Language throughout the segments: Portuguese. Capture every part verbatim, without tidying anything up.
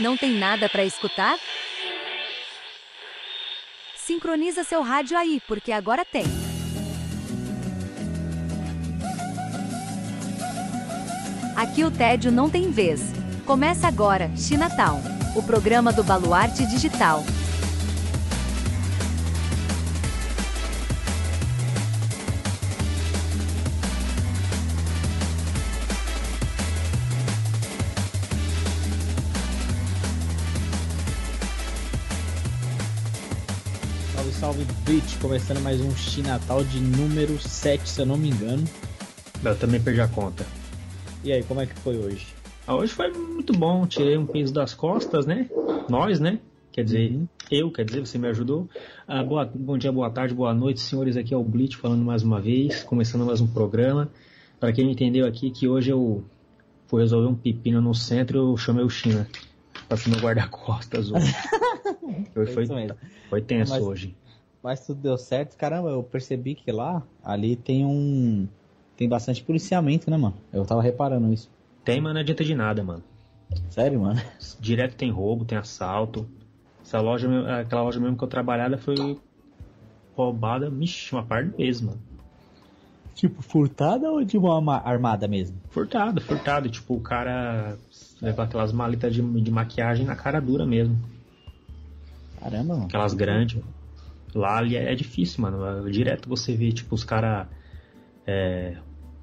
Não tem nada para escutar? Sincroniza seu rádio aí, porque agora tem. Aqui o tédio não tem vez. Começa agora, Chinatown, o programa do Baluarte Digital. Salve, salve, Blitz, começando mais um Chinatown de número sete, se eu não me engano. Eu também perdi a conta. E aí, como é que foi hoje? Ah, hoje foi muito bom, tirei um peso das costas, né? Nós, né? Quer dizer, uhum. eu, quer dizer, você me ajudou. Ah, boa, bom dia, boa tarde, boa noite, senhores. Aqui é o Blitz falando mais uma vez, começando mais um programa. Para quem não entendeu aqui, que hoje eu fui resolver um pepino no centro, eu chamei o China pra ser meu guarda-costas hoje. hoje foi, foi tenso mas, hoje. Mas tudo deu certo. Caramba, eu percebi que lá, ali tem um... Tem bastante policiamento, né, mano? Eu tava reparando isso. Tem, mas não adianta de nada, mano. Sério, mano? Direto tem roubo, tem assalto. Essa loja, aquela loja mesmo que eu trabalhava foi roubada, mixi, uma par de vezes, mano. Tipo, furtada ou de uma armada mesmo? Furtado, furtado. Tipo, o cara leva aquelas maletas de, de maquiagem na cara dura mesmo. Caramba, mano. Aquelas grandes. Lá ali é difícil, mano. Direto você vê, tipo, os caras... É,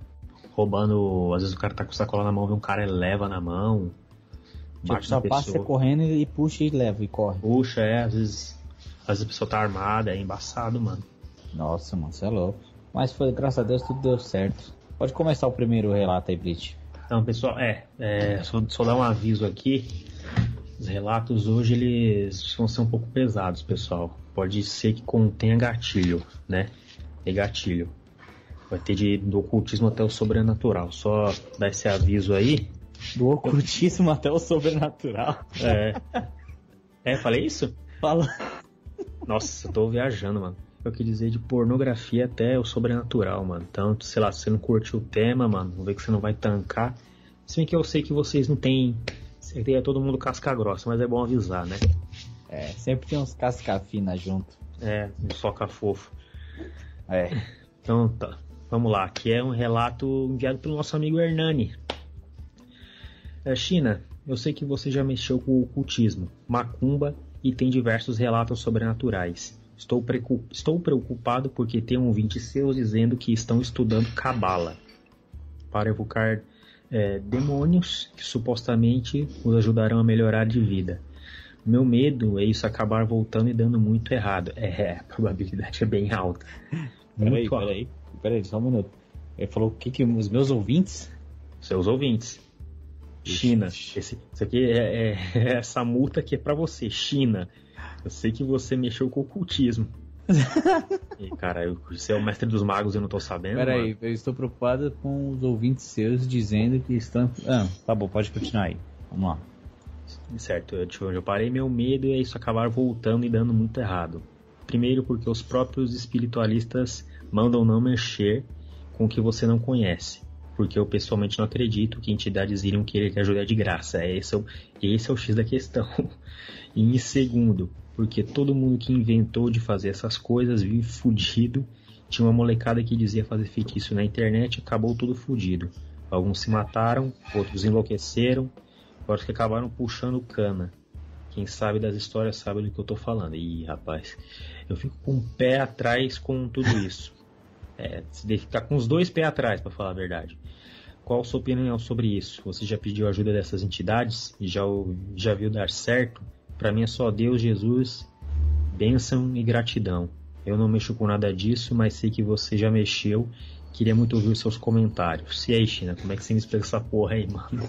roubando, às vezes o cara tá com sacola na mão, vê um cara e leva na mão, tipo, só passa você correndo e puxa e leva e corre. Puxa, é, às vezes, às vezes a pessoa tá armada, é embaçado, mano. Nossa, mano, você é louco. Mas foi, graças a Deus, tudo deu certo. Pode começar o primeiro relato aí, Blitz. Então, pessoal, é, é só, só dar um aviso aqui. Os relatos hoje, eles vão ser um pouco pesados, pessoal. Pode ser que contenha gatilho, né? É gatilho. Vai ter de, do ocultismo até o sobrenatural. Só dar esse aviso aí. Do ocultismo até o sobrenatural? É. É, falei isso? Fala. Nossa, eu tô viajando, mano. Eu quis dizer de pornografia até o sobrenatural, mano. Então, sei lá, se você não curtiu o tema, mano, vou ver que você não vai tancar. Se bem que eu sei que vocês não tem... É todo mundo casca grossa, mas é bom avisar, né? É, sempre tem uns casca fina junto. É, um soca fofo. É. Então, tá. Vamos lá, aqui é um relato enviado pelo nosso amigo Hernani. É, China, eu sei que você já mexeu com o ocultismo, macumba e tem diversos relatos sobrenaturais. Estou, precu- estou preocupado porque tem ouvintes seus dizendo que estão estudando cabala para evocar é, demônios que supostamente os ajudarão a melhorar de vida. Meu medo é isso acabar voltando e dando muito errado. É, a probabilidade é bem alta. Peraí, peraí. Peraí, só um minuto. Ele falou o que que os meus ouvintes? Seus ouvintes. China. Esse, isso aqui é, é, é essa multa aqui é pra você, China. Eu sei que você mexeu com o ocultismo. E, cara, eu, você é o mestre dos magos e eu não tô sabendo. Peraí, eu estou preocupado com os ouvintes seus dizendo que estão... Ah, tá bom, pode continuar aí. Vamos lá. Certo, eu, tipo, eu parei meu medo e é isso acabar voltando e dando muito errado. Primeiro porque os próprios espiritualistas mandam não mexer com o que você não conhece, porque eu pessoalmente não acredito que entidades iriam querer te ajudar de graça. Esse é o, esse é o X da questão. E em segundo, porque todo mundo que inventou de fazer essas coisas vive fudido. Tinha uma molecada que dizia fazer feitiço na internet e acabou tudo fudido. Alguns se mataram, outros enlouqueceram, outros que acabaram puxando cana. Quem sabe das histórias sabe do que eu tô falando. Ih, rapaz, eu fico com um pé atrás com tudo isso. É, você deve ficar com os dois pés atrás, pra falar a verdade. Qual a sua opinião sobre isso? Você já pediu ajuda dessas entidades? E já, já viu dar certo? Pra mim é só Deus, Jesus, bênção e gratidão. Eu não mexo com nada disso, mas sei que você já mexeu. Queria muito ouvir os seus comentários. E aí, China, como é que você me explica essa porra aí, mano?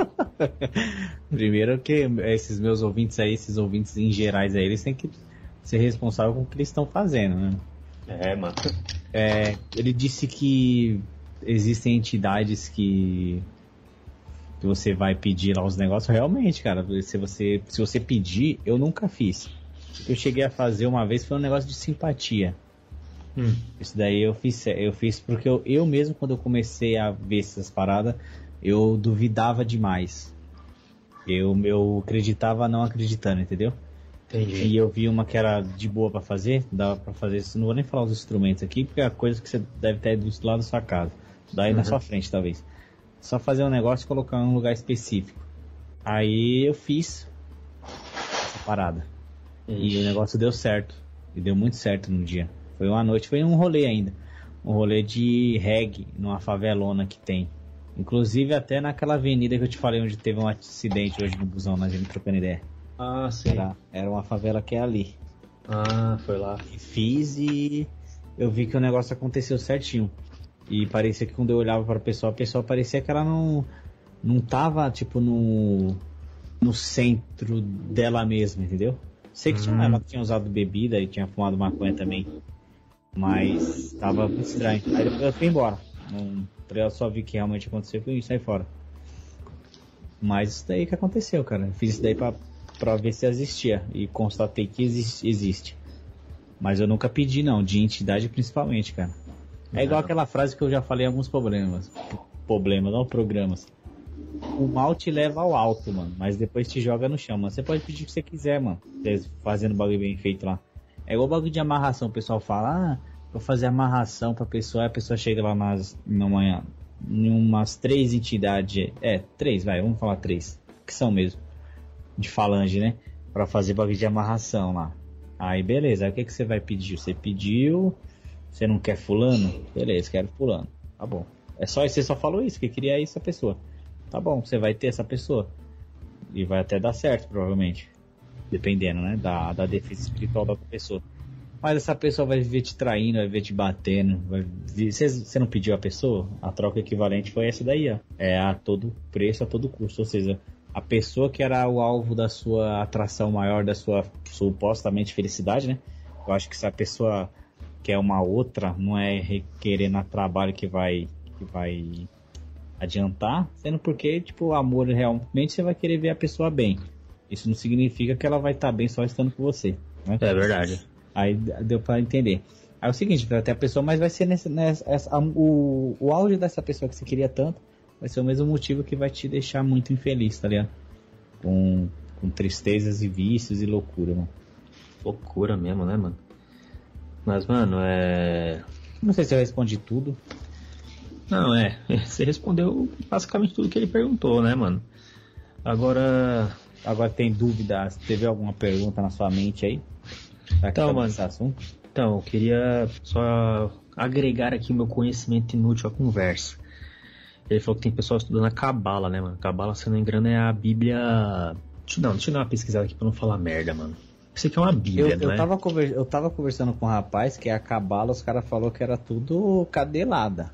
Primeiro que esses meus ouvintes aí, esses ouvintes em gerais aí, eles têm que ser responsáveis com o que eles estão fazendo, né? É, mano. É, ele disse que existem entidades que, que você vai pedir lá os negócios. Realmente, cara, se você, se você pedir, eu nunca fiz. Eu cheguei a fazer uma vez, foi um negócio de simpatia. Hum. Isso daí eu fiz, eu fiz porque eu, eu mesmo, quando eu comecei a ver essas paradas, eu duvidava demais. Eu, eu acreditava não acreditando, entendeu? Entendi. E eu vi uma que era de boa pra fazer, dava pra fazer isso. Não vou nem falar os instrumentos aqui, porque é coisa que você deve ter do lado da sua casa. Daí uhum. na sua frente, talvez. Só fazer um negócio e colocar em um lugar específico. Aí eu fiz essa parada. Ixi. E o negócio deu certo. E deu muito certo no dia. Foi uma noite, foi um rolê ainda. Um rolê de reggae numa favelona que tem. Inclusive até naquela avenida que eu te falei, onde teve um acidente hoje no busão, na gente trocando ideia. Ah, sim. Era, era uma favela que é ali. Ah, foi lá. E fiz e eu vi que o negócio aconteceu certinho. E parecia que quando eu olhava para a pessoa, a pessoa parecia que ela não, não tava, tipo, no, no centro dela mesma, entendeu? Sei que hum. tinha, ela tinha usado bebida e tinha fumado maconha também. Mas tava muito estranho. Aí depois eu fui embora. Não, eu só vi que realmente aconteceu e saí fora. Mas isso daí que aconteceu, cara. Eu fiz isso daí pra, pra ver se existia. E constatei que existe, existe. Mas eu nunca pedi, não. De entidade principalmente, cara. É igual aquela frase que eu já falei em alguns problemas. Problemas, não programas. O mal te leva ao alto, mano. Mas depois te joga no chão, mano. Você pode pedir o que você quiser, mano. Fazendo bagulho bem feito lá. É igual bagulho de amarração. O pessoal fala, ah, vou fazer amarração pra pessoa. Aí a pessoa chega lá nas, numa, em umas três entidades. É, três, vai, vamos falar três. Que são mesmo. De falange, né? Pra fazer bagulho de amarração lá. Aí beleza, aí o que, que você vai pedir? Você pediu... Você não quer fulano? Beleza, quero fulano. Tá bom. É só você só falou isso, que queria isso a pessoa. Tá bom, você vai ter essa pessoa. E vai até dar certo, provavelmente. Dependendo, né? Da, da defesa espiritual da pessoa. Mas essa pessoa vai viver te traindo, vai viver te batendo. Vai vir... você, você não pediu a pessoa? A troca equivalente foi essa daí, ó. É a todo preço, a todo custo. Ou seja, a pessoa que era o alvo da sua atração maior, da sua supostamente felicidade, né? Eu acho que se a pessoa... que é uma outra, não é requerer na trabalho que vai, que vai adiantar, sendo porque, tipo, o amor realmente você vai querer ver a pessoa bem. Isso não significa que ela vai estar bem só estando com você, né? É verdade. Aí deu pra entender. Aí é o seguinte, vai ter a pessoa, mas vai ser nessa, nessa, essa, o, o auge dessa pessoa que você queria tanto, vai ser o mesmo motivo que vai te deixar muito infeliz, tá ligado? Com, com tristezas e vícios e loucura, mano. Loucura mesmo, né, mano? Mas, mano, é... Não sei se eu respondi tudo. Não, é. Você respondeu basicamente tudo que ele perguntou, né, mano? Agora... Agora tem dúvida? Teve alguma pergunta na sua mente aí? Então, mano... Esse assunto? Então, eu queria só agregar aqui o meu conhecimento inútil à conversa. Ele falou que tem pessoal estudando a Cabala, né, mano? Cabala, se não me engano, é a Bíblia... Não, deixa eu dar uma pesquisada aqui pra não falar merda, mano. Isso aqui é uma bíblia, eu, não eu, é? tava conver... eu tava conversando com um rapaz que é a Cabala, os caras falaram que era tudo cadelada.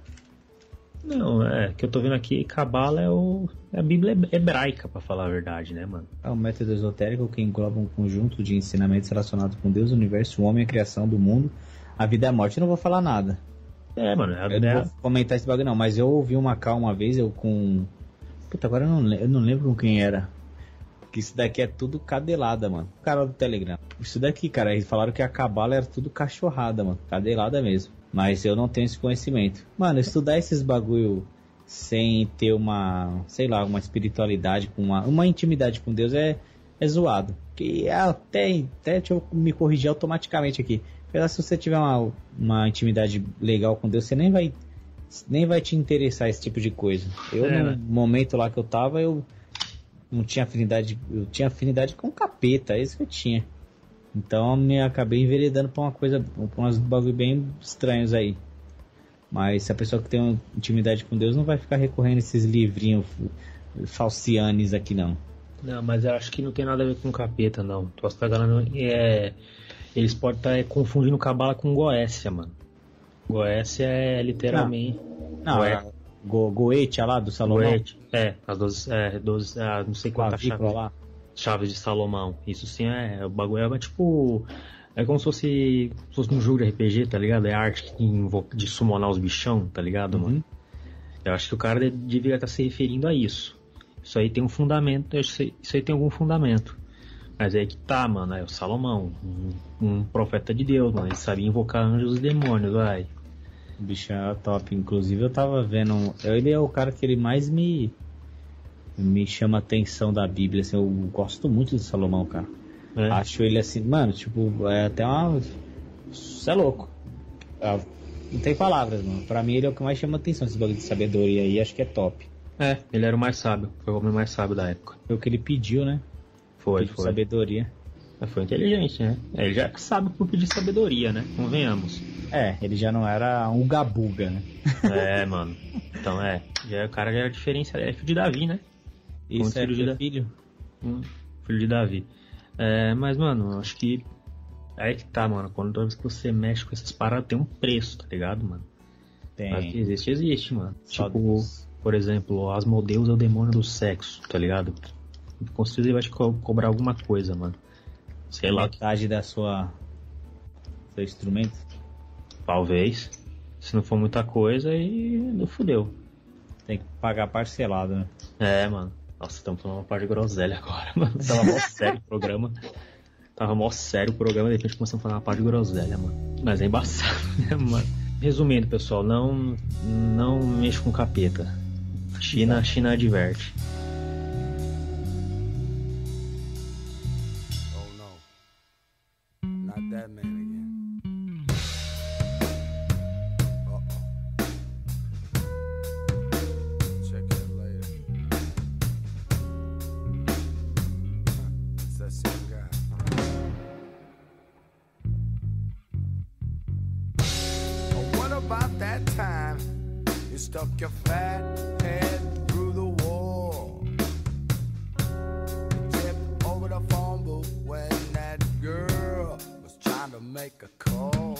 Não, é, que eu tô vendo aqui, Cabala é, o... é a bíblia hebraica, pra falar a verdade, né, mano? É um método esotérico que engloba um conjunto de ensinamentos relacionados com Deus, o universo, o homem, a criação do mundo, a vida e a morte. Eu não vou falar nada. É, mano. É, eu não vou comentar esse bagulho não, mas eu ouvi uma cal uma vez, eu com... Puta, agora eu não, eu não lembro com quem era. Que isso daqui é tudo cadelada, mano. O cara do Telegram. Isso daqui, cara, eles falaram que a Cabala era tudo cachorrada, mano. Cadelada mesmo. Mas eu não tenho esse conhecimento. Mano, estudar esses bagulho sem ter uma, sei lá, uma espiritualidade, com uma, uma intimidade com Deus é, é zoado. Que até, até deixa eu me corrigir automaticamente aqui. Porque se você tiver uma, uma intimidade legal com Deus, você nem vai, nem vai te interessar esse tipo de coisa. Eu, é, no né? momento lá que eu tava, eu... não tinha afinidade, eu tinha afinidade com capeta, é isso que eu tinha. Então eu me acabei enveredando pra uma coisa, pra uns bagulho bem estranhos aí. Mas se a pessoa que tem uma intimidade com Deus não vai ficar recorrendo a esses livrinhos falcianes aqui não. Não, mas eu acho que não tem nada a ver com capeta não. Tu tá galera, é, eles podem estar tá confundindo Cabala com Goécia, mano. Goécia é literalmente... Não, não é... Go, Goetia lá do Salomão? Goetia, é, as doze, é, doze ah, não sei quantas chaves, lá. chaves de Salomão. Isso sim é, o bagulho é tipo, é como se fosse, se fosse um jogo de R P G, tá ligado? É arte de summonar os bichão, tá ligado, uhum. mano? Eu acho que o cara devia estar se referindo a isso. Isso aí tem um fundamento, isso aí tem algum fundamento. Mas aí que tá, mano, é o Salomão, um, um profeta de Deus, mano, ele sabia invocar anjos e demônios, vai. O bicho é top, inclusive eu tava vendo, ele é o cara que ele mais me me chama a atenção da Bíblia, assim, eu gosto muito de Salomão, cara. É. Acho ele assim, mano, tipo, é até uma... Isso é louco. É, não tem palavras, mano. Pra mim ele é o que mais chama atenção, esse bagulho de sabedoria aí, acho que é top. É, ele era o mais sábio, foi o homem mais sábio da época. Foi o que ele pediu, né? Foi, pediu foi. Sabedoria. Foi inteligente, né? Ele já sabe por pedir sabedoria, né? Convenhamos. É, ele já não era um gabuga, né? É, mano. Então é, já, o cara já era diferenciado, é filho de Davi, né? Isso, é filho de filho? Hum, filho de Davi. É, mas, mano, acho que aí que tá, mano. Quando toda vez que você mexe com essas paradas, tem um preço, tá ligado, mano? Tem. Mas que existe, existe, mano. Só tipo, Deus. Por exemplo, Asmodeus é o demônio do sexo, tá ligado? Com certeza ele vai te co- cobrar alguma coisa, mano. Sei lá. Metade da sua... seu instrumento? Talvez. Se não for muita coisa, aí não fudeu. Tem que pagar parcelado, né? É, mano. Nossa, estamos falando uma parte de groselha agora, mano. Tava mó sério o programa. Tava mó sério o programa, de repente começamos a falar uma parte de groselha, mano. Mas é embaçado, né, mano? Resumindo, pessoal, não, não mexa com capeta. China, China adverte. Oh no. Not that man again. Uh-oh. Check it later. It's that same guy. Oh, what about that time you stuck your fat head through the wall? Tipped over the phone booth when that girl was trying to make a call.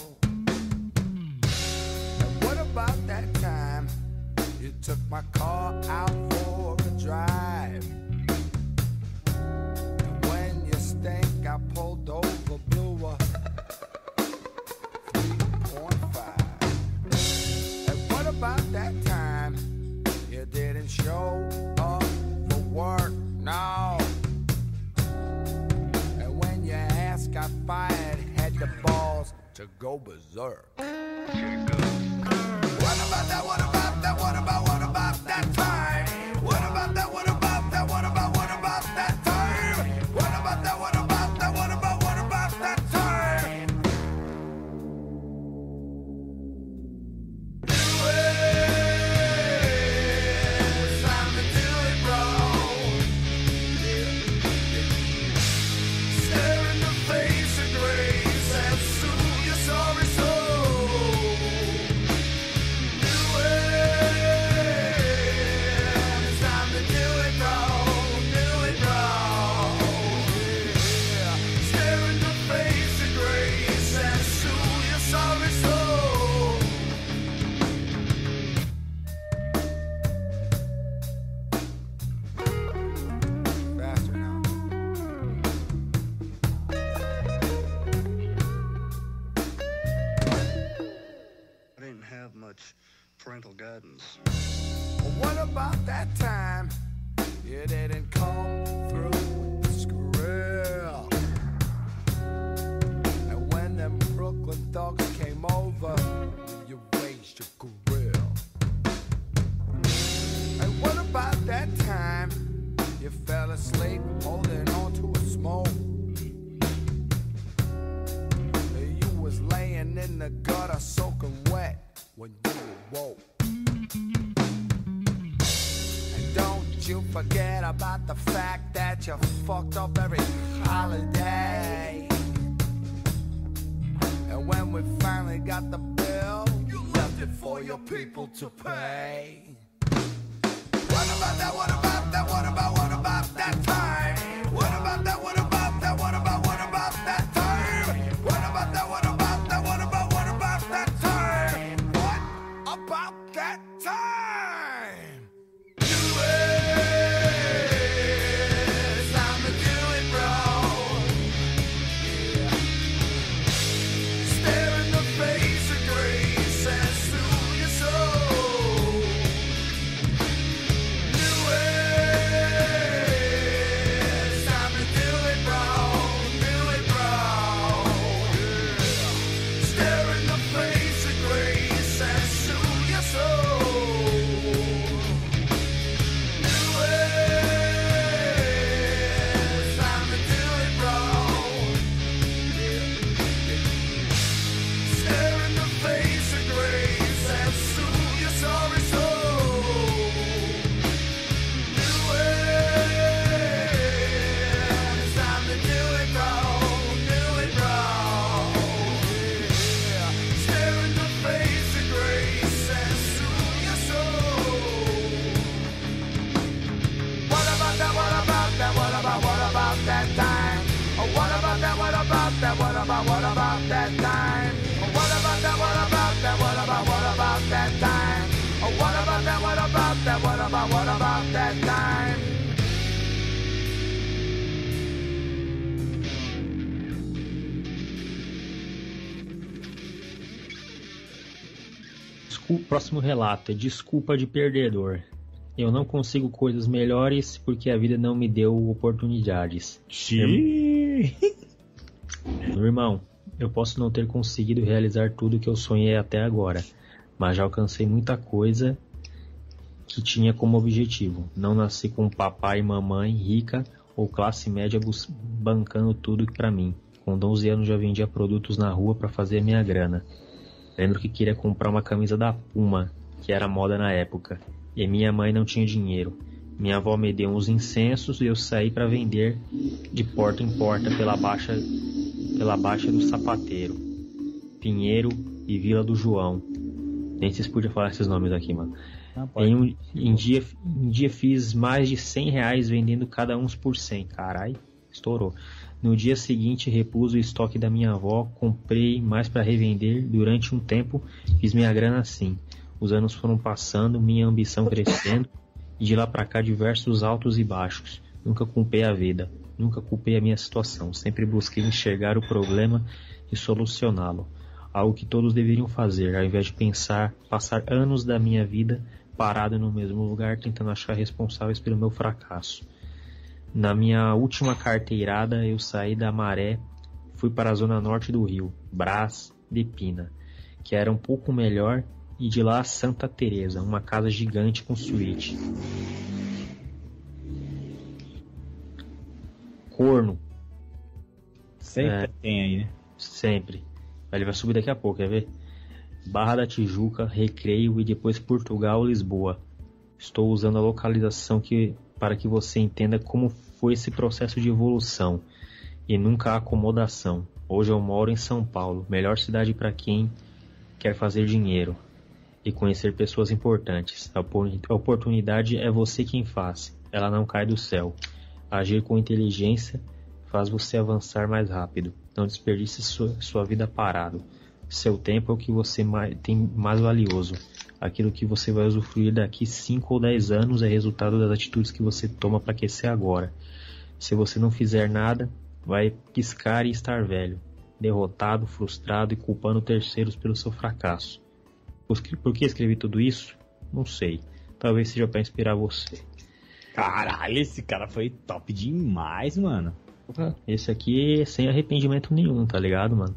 And what about that time you took my car out for a drive? And when you stink, I pulled over, blew a three point five. And what about that time you didn't show up for work? No. And when your ass got fired, had the balls to go berserk. What about that? What about that? What about, what about that time? What about that? What about that? What about, what about that time? What about that? What about that? What about, what about that time? Do it. It's time to do it, bro. Stare in the face of grace and soothe your sorry soul. Do it. It's time to do it, bro. Do it, bro. Yeah. Stare in the face of grace and soothe your sorry soul. Faster now. I didn't have much parental guidance. What about that time you didn't come through with the skrill? And when them Brooklyn thugs came over, you raised your grill. And what about that time you fell asleep holding on to a smoke? You was laying in the gutter soaking wet when you awoke. And don't you forget about the fact that you fucked up every holiday. And when we finally got the bill, you left it for your people to pay. What about that? What about that? What about, what about that time? What about that? What about that? What about, what about that time? What about that? What about that? What about, what about that time? What about that time? Do it. It's time to do it, bro. Yeah. Stare in the face of grace and soothe your soul. Do it. about, what about that time? What about that, what about that, what about, what about that time? What about that, what about that, what about, what about that time? O próximo relato é desculpa de perdedor. Eu não consigo coisas melhores porque a vida não me deu oportunidades. Xiii. Meu irmão, eu posso não ter conseguido realizar tudo que eu sonhei até agora, mas já alcancei muita coisa que tinha como objetivo. Não nasci com papai e mamãe rica ou classe média bancando tudo pra mim. Com doze anos já vendia produtos na rua para fazer a minha grana. Lembro que queria comprar uma camisa da Puma, que era moda na época, e minha mãe não tinha dinheiro. Minha avó me deu uns incensos e eu saí para vender de porta em porta pela baixa, pela baixa do Sapateiro, Pinheiro e Vila do João. Nem vocês podiam falar esses nomes aqui, mano. Não, pode. Em um em dia, em dia fiz mais de cem reais vendendo cada uns por cem. Carai, estourou. No dia seguinte, repus o estoque da minha avó, comprei mais para revender. Durante um tempo, fiz minha grana assim. Os anos foram passando, minha ambição crescendo, e de lá para cá diversos altos e baixos. Nunca culpei a vida, nunca culpei a minha situação. Sempre busquei enxergar o problema e solucioná-lo. Algo que todos deveriam fazer, ao invés de pensar, passar anos da minha vida parado no mesmo lugar, tentando achar responsáveis pelo meu fracasso. Na minha última carteirada, eu saí da Maré, fui para a zona norte do Rio, Brás de Pina, que era um pouco melhor, e de lá Santa Teresa, uma casa gigante com suíte. Corno. Sempre É. tem aí, né? Sempre. Ele vai subir daqui a pouco, quer ver? Barra da Tijuca, Recreio e depois Portugal, Lisboa. Estou usando a localização que, para que você entenda como foi esse processo de evolução e nunca a acomodação. Hoje eu moro em São Paulo, melhor cidade para quem quer fazer dinheiro e conhecer pessoas importantes. A oportunidade é você quem faz, ela não cai do céu. Agir com inteligência faz você avançar mais rápido. Não desperdice sua, sua vida parado. Seu tempo é o que você mais, tem mais valioso. Aquilo que você vai usufruir daqui cinco ou dez anos é resultado das atitudes que você toma para aquecer agora. Se você não fizer nada, vai piscar e estar velho, derrotado, frustrado e culpando terceiros pelo seu fracasso. Por que escrevi tudo isso? Não sei. Talvez seja para inspirar você. Caralho, esse cara foi top demais, mano. Esse aqui é sem arrependimento nenhum, tá ligado, mano?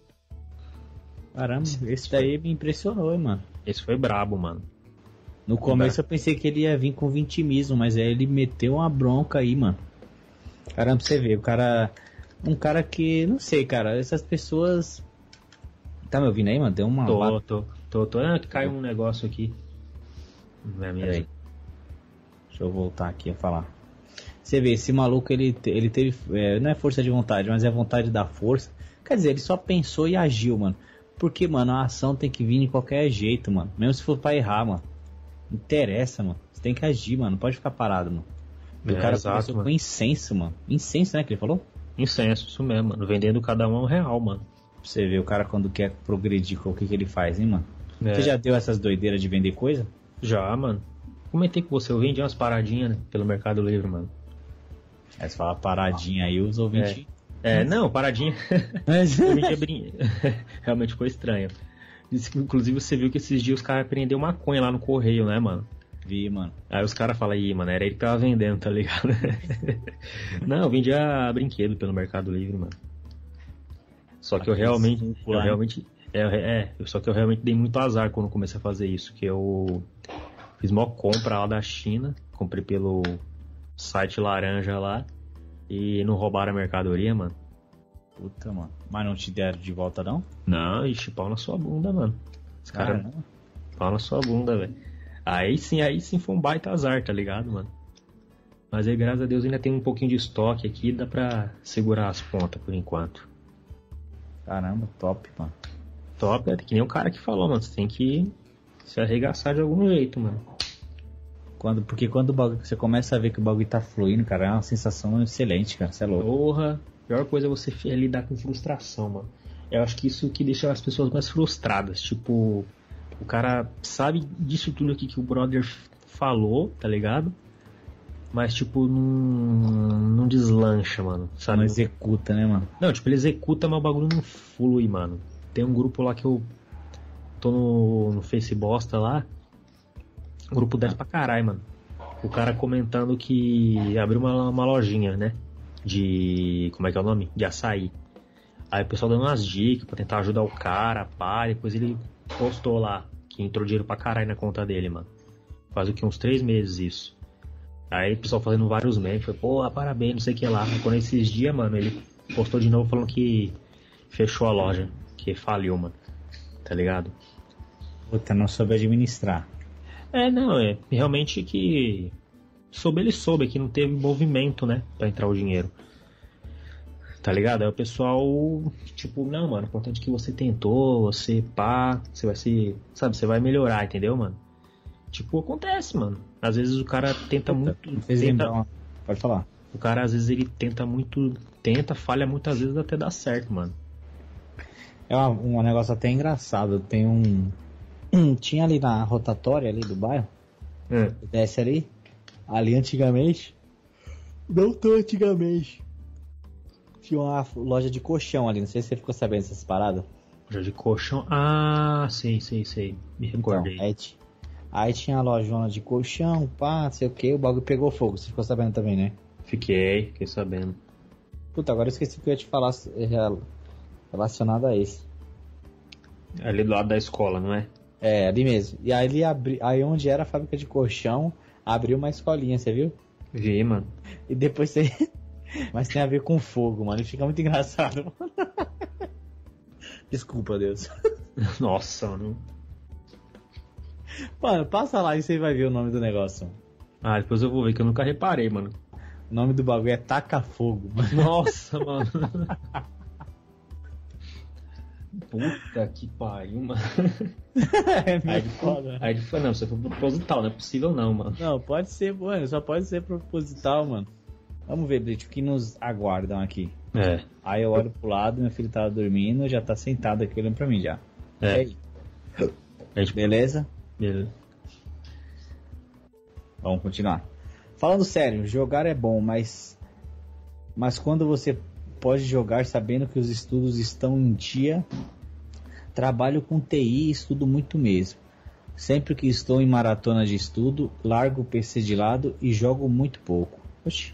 Caramba, esse daí me impressionou, hein, mano. Esse foi brabo, mano. No começo eu pensei que ele ia vir com vitimismo, mas aí ele meteu uma bronca aí, mano. Caramba, você vê, o cara... Um cara que... Não sei, cara, essas pessoas... Tá me ouvindo aí, mano? Deu uma... Tô, tô, tô, tô. Ah, caiu um negócio aqui. Não é mesmo? Deixa eu voltar aqui a falar. Você vê, esse maluco, ele, ele teve... É, não é força de vontade, mas é vontade da força. Quer dizer, ele só pensou e agiu, mano. Porque, mano, a ação tem que vir de qualquer jeito, mano. Mesmo se for pra errar, mano. Não interessa, mano. Você tem que agir, mano. Não pode ficar parado, mano. E É, o cara exato, começou mano. com incenso, mano. Incenso, né, que ele falou? Incenso, isso mesmo, mano. Vendendo cada um a um real, mano. Pra você ver, o cara quando quer progredir, o que que ele faz, hein, mano? É. Você já deu essas doideiras de vender coisa? Já, mano. Comentei com você, eu vendi umas paradinhas, né, pelo Mercado Livre, mano. Aí você fala paradinha aí, os ouvintes... É, não, paradinha. Eu vendia brin... Realmente ficou estranho. Disse que, inclusive, você viu que esses dias os caras prenderam maconha lá no correio, né, mano? Vi, mano. Aí os caras falam, ih, mano, era ele que tava vendendo, tá ligado? Não, eu vendia brinquedo pelo Mercado Livre, mano. Só que eu realmente. Eu realmente é, é, só que eu realmente dei muito azar quando comecei a fazer isso. Que eu fiz uma compra lá da China, comprei pelo site laranja lá. E não roubaram a mercadoria, mano. Puta, mano. Mas não te deram de volta, não? Não, ixi, pau na sua bunda, mano. Os caras. Caramba. Pau na sua bunda, velho. Aí sim, aí sim foi um baita azar, tá ligado, mano? Mas aí, graças a Deus, ainda tem um pouquinho de estoque aqui, dá pra segurar as pontas por enquanto. Caramba, top, mano. Top, é que nem o cara que falou, mano. Você tem que se arregaçar de algum jeito, mano. Quando, porque quando o bagulho, você começa a ver que o bagulho tá fluindo, cara, é uma sensação excelente, cara. Você é louco. Porra, A pior coisa é você lidar com frustração, mano. Eu acho que isso que deixa as pessoas mais frustradas. Tipo, o cara sabe disso tudo aqui que o brother falou, tá ligado? Mas, tipo, não, não deslancha, mano. Sabe? Não executa, né, mano? Não, tipo, ele executa, mas o bagulho não flui, mano. Tem um grupo lá que eu tô no, no Face Bosta lá. O grupo desce pra caralho, mano. O cara comentando que abriu uma, uma lojinha, né? De... como é que é o nome? De açaí. Aí o pessoal dando umas dicas pra tentar ajudar o cara, pá. Depois ele postou lá que entrou dinheiro pra caralho na conta dele, mano. Faz o que? Uns três meses isso. Aí o pessoal fazendo vários memes. Foi, pô, parabéns, não sei o que lá. Quando esses dias, mano, ele postou de novo falando que fechou a loja. Que faliu, mano. Tá ligado? Puta, não soube administrar. É, não, é realmente que soube, ele soube que não teve movimento, né, pra entrar o dinheiro. Tá ligado? Aí o pessoal, tipo, não, mano, o importante é que você tentou, você pá, você vai se, sabe, você vai melhorar, entendeu, mano? Tipo, acontece, mano. Às vezes o cara tenta muito, Não fez tenta, lembrar uma- Pode falar. o cara às vezes ele tenta muito, tenta, falha muitas vezes até dar certo, mano. É um, um negócio até engraçado. Tem um... um- Tinha ali na rotatória ali do bairro. É. Desce ali. Ali antigamente. Não tão antigamente. Tinha uma loja de colchão ali. Não sei se você ficou sabendo dessas paradas. Já de colchão. Ah, sei, sei, sei. Me recordei. Então, aí, ti- aí tinha a lojona de colchão, pá, não sei o que. O bagulho pegou fogo. Você ficou sabendo também, né? Fiquei, fiquei sabendo. Puta, agora eu esqueci o que eu ia te falar eh, relacionado a esse. Ali do lado da escola, não é? É, ali mesmo. E aí ele abri... aí onde era a fábrica de colchão, abriu uma escolinha, você viu? Vi, mano. E depois você. Mas tem a ver com fogo, mano. E fica muito engraçado. Desculpa, Deus. Nossa, mano. Mano, passa lá e você vai ver o nome do negócio. Ah, depois eu vou ver que eu nunca reparei, mano. O nome do bagulho é Taca Fogo, mano. Nossa, mano. Puta que pariu, mano. É Aí meio ele foda. Aí ele falou, não, você foi proposital, não é possível não, mano. Não, pode ser, mano. Só pode ser proposital, mano. Vamos ver, Blitz, o que nos aguardam aqui. É. Aí eu olho pro lado, meu filho tava dormindo, já tá sentado aqui olhando pra mim já. É. E aí? É tipo, Beleza? beleza. Vamos continuar. Falando sério, jogar é bom, mas mas quando você pode jogar sabendo que os estudos estão em dia, trabalho com T I e estudo muito mesmo. Sempre que estou em maratona de estudo, largo o P C de lado e jogo muito pouco. Oxi.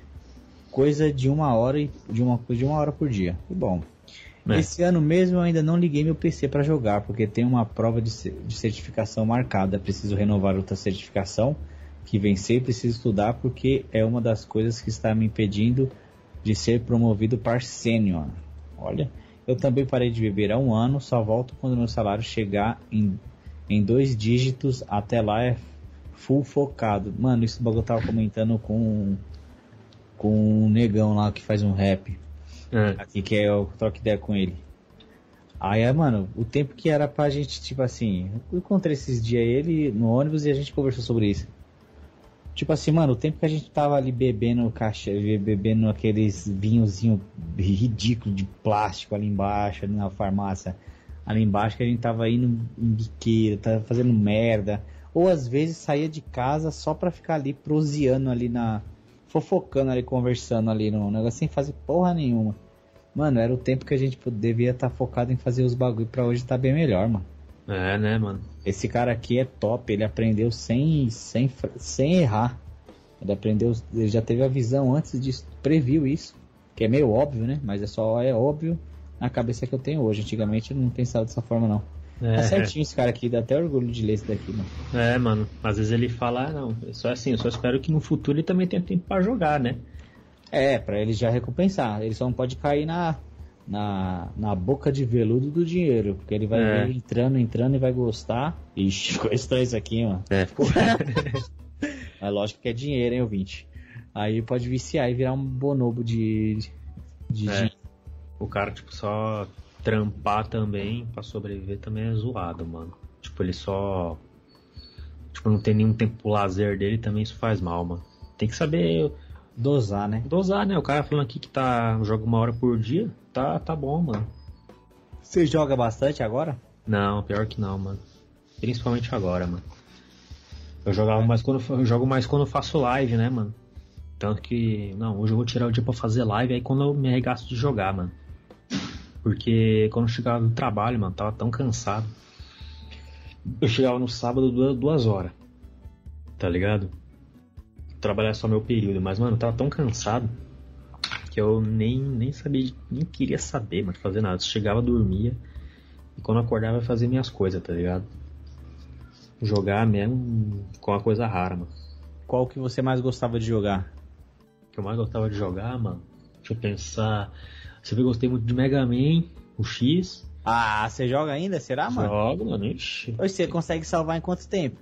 Coisa de uma hora e de uma de uma hora por dia. Que bom. É. Esse ano mesmo eu ainda não liguei meu P C para jogar, porque tem uma prova de, ce- de certificação marcada. Preciso renovar outra certificação que vencer e preciso estudar, porque é uma das coisas que está me impedindo de ser promovido para sênior. Olha, eu também parei de beber há um ano, só volto quando meu salário chegar em, em dois dígitos. Até lá é full focado. Mano, isso o bagulho eu tava comentando com, com um negão lá que faz um rap. É. Aqui que é eu troco ideia com ele. Aí, é, mano, o tempo que era pra gente, tipo assim, eu encontrei esses dias ele no ônibus e a gente conversou sobre isso. Tipo assim, mano, o tempo que a gente tava ali bebendo caixa, bebendo aqueles vinhozinho ridículo de plástico ali embaixo, ali na farmácia, ali embaixo, que a gente tava indo em biqueira, tava fazendo merda, ou às vezes saía de casa só pra ficar ali proseando ali na, fofocando ali, conversando ali no negócio sem fazer porra nenhuma. Mano, era o tempo que a gente devia estar focado em fazer os bagulho pra hoje tá bem melhor, mano. É, né, mano? Esse cara aqui é top, ele aprendeu sem, sem, sem errar. Ele aprendeu, ele já teve a visão antes disso, previu isso, que é meio óbvio, né? Mas é só é óbvio na cabeça que eu tenho hoje. Antigamente eu não pensava dessa forma, não. É, Tá certinho esse cara aqui, dá até orgulho de ler esse daqui, mano. é, mano. Às vezes ele fala, ah, não, é só assim, eu só espero que no futuro ele também tenha tempo pra jogar, né? É, pra ele já recompensar. Ele só não pode cair na, na, na boca de veludo do dinheiro, porque ele vai É. ver entrando, entrando e vai gostar. Ixi, ficou estranho isso aqui, mano. É, ficou. Mas lógico que é dinheiro, hein, ouvinte. Aí pode viciar e virar um bonobo de, de É. dinheiro. O cara, tipo, só trampar também pra sobreviver também é zoado, mano. Tipo, ele só. Tipo, não tem nenhum tempo pro lazer dele, também isso faz mal, mano. Tem que saber Dosar, né? Dosar, né? O cara falando aqui que tá, joga uma hora por dia, tá, tá bom, mano. Você joga bastante agora? Não, pior que não, mano. Principalmente agora, mano. Eu jogava mais quando eu jogo mais quando eu faço live, né, mano? Tanto que, não, hoje eu vou tirar o dia pra fazer live, aí quando eu me arregaço de jogar, mano. Porque quando eu chegava do trabalho, mano, tava tão cansado. Eu chegava no sábado duas, duas horas, tá ligado? Trabalhar só meu período, mas, mano, eu tava tão cansado que eu nem, nem sabia, nem queria saber, mano, fazer nada. Eu chegava, dormia, e quando eu acordava eu fazia minhas coisas, tá ligado? Jogar mesmo com uma coisa rara, mano. Qual que você mais gostava de jogar? O que eu mais gostava de jogar, mano, deixa eu pensar. Você viu, eu gostei muito de Mega Man, o X. Ah, você joga ainda? Será, mano? Jogo, mano, ixi. Hoje você consegue salvar em quanto tempo?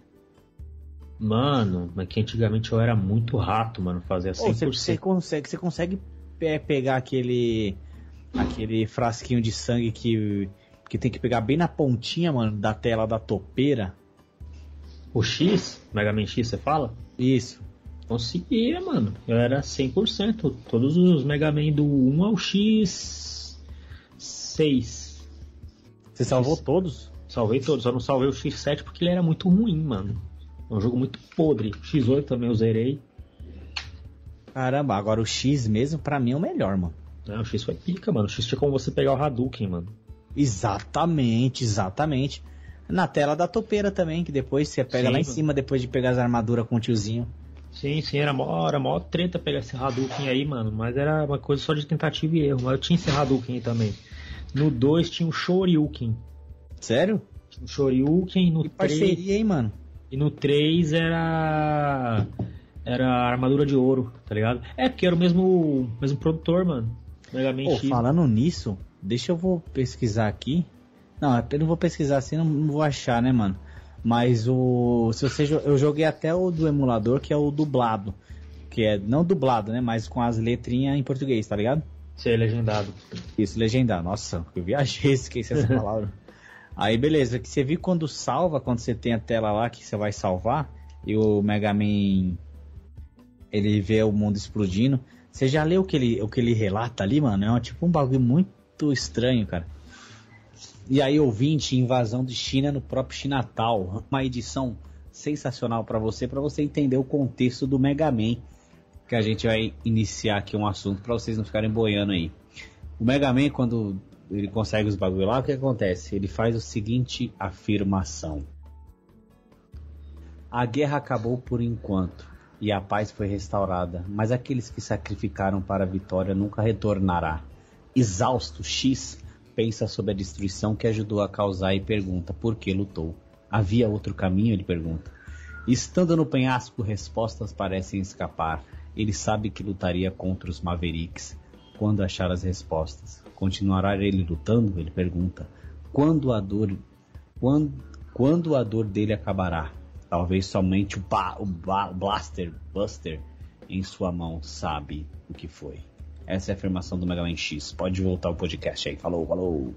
Mano, mas que antigamente eu era muito rato, mano, fazia cem por cento. Ô, você, você consegue, você consegue é, pegar aquele aquele frasquinho de sangue que, que tem que pegar bem na pontinha, mano, da tela da topeira? O X? Mega Man X, você fala? Isso. Conseguia, mano. Eu era cem por cento. Todos os Mega Man do um ao X seis. Você salvou todos? Salvei todos, só não salvei o X sete porque ele era muito ruim, mano. É um jogo muito podre. X oito também eu zerei. Caramba, agora o X mesmo pra mim é o melhor, mano. É, o X foi pica, mano. O X tinha como você pegar o Hadouken, mano. Exatamente, exatamente. Na tela da topeira também, que depois você pega Sim, lá em mano. cima, depois de pegar as armaduras com o tiozinho. Sim, sim, era mó, era mó treta pegar esse Hadouken aí, mano. Mas era uma coisa só de tentativa e erro. Mas eu tinha esse Hadouken aí também. No dois tinha o Shoryuken. Sério? Tinha o Shoryuken. No Que parceria, três, hein, mano? e no três era. Era a armadura de ouro, tá ligado? É, porque era o mesmo, mesmo produtor, mano. Mega Man Pô, X. falando nisso, deixa eu vou pesquisar aqui. Não, eu não vou pesquisar assim, não, não vou achar, né, mano? Mas o. Se você, jo- eu joguei até o do emulador, que é o dublado. Que é não dublado, né? Mas com as letrinhas em português, tá ligado? Você é legendado. Isso, legendar. Nossa, eu viajei, esqueci essa palavra. Aí beleza, que você viu quando salva, quando você tem a tela lá que você vai salvar, e o Mega Man ele vê o mundo explodindo. Você já leu o que ele, o que ele relata ali, mano? É um, tipo um bagulho muito estranho, cara. E aí, ouvinte, invasão de China no próprio Chinatal. Uma edição sensacional pra você, pra você entender o contexto do Mega Man. Que a gente vai iniciar aqui um assunto pra vocês não ficarem boiando aí. O Mega Man, quando ele consegue os bagulho lá, o que acontece? Ele faz o seguinte afirmação: a guerra acabou por enquanto e a paz foi restaurada, mas aqueles que sacrificaram para a vitória nunca retornará. Exausto, X pensa sobre a destruição que ajudou a causar e pergunta por que lutou. Havia outro caminho? Ele pergunta. Estando no penhasco, respostas parecem escapar. Ele sabe que lutaria contra os Mavericks. Quando achar as respostas, continuará ele lutando? Ele pergunta. Quando a dor, quando, quando a dor dele acabará? Talvez somente o, ba, o, ba, o Blaster Buster em sua mão sabe o que foi. Essa é a afirmação do Mega Man X. Pode voltar o podcast aí. Falou, falou.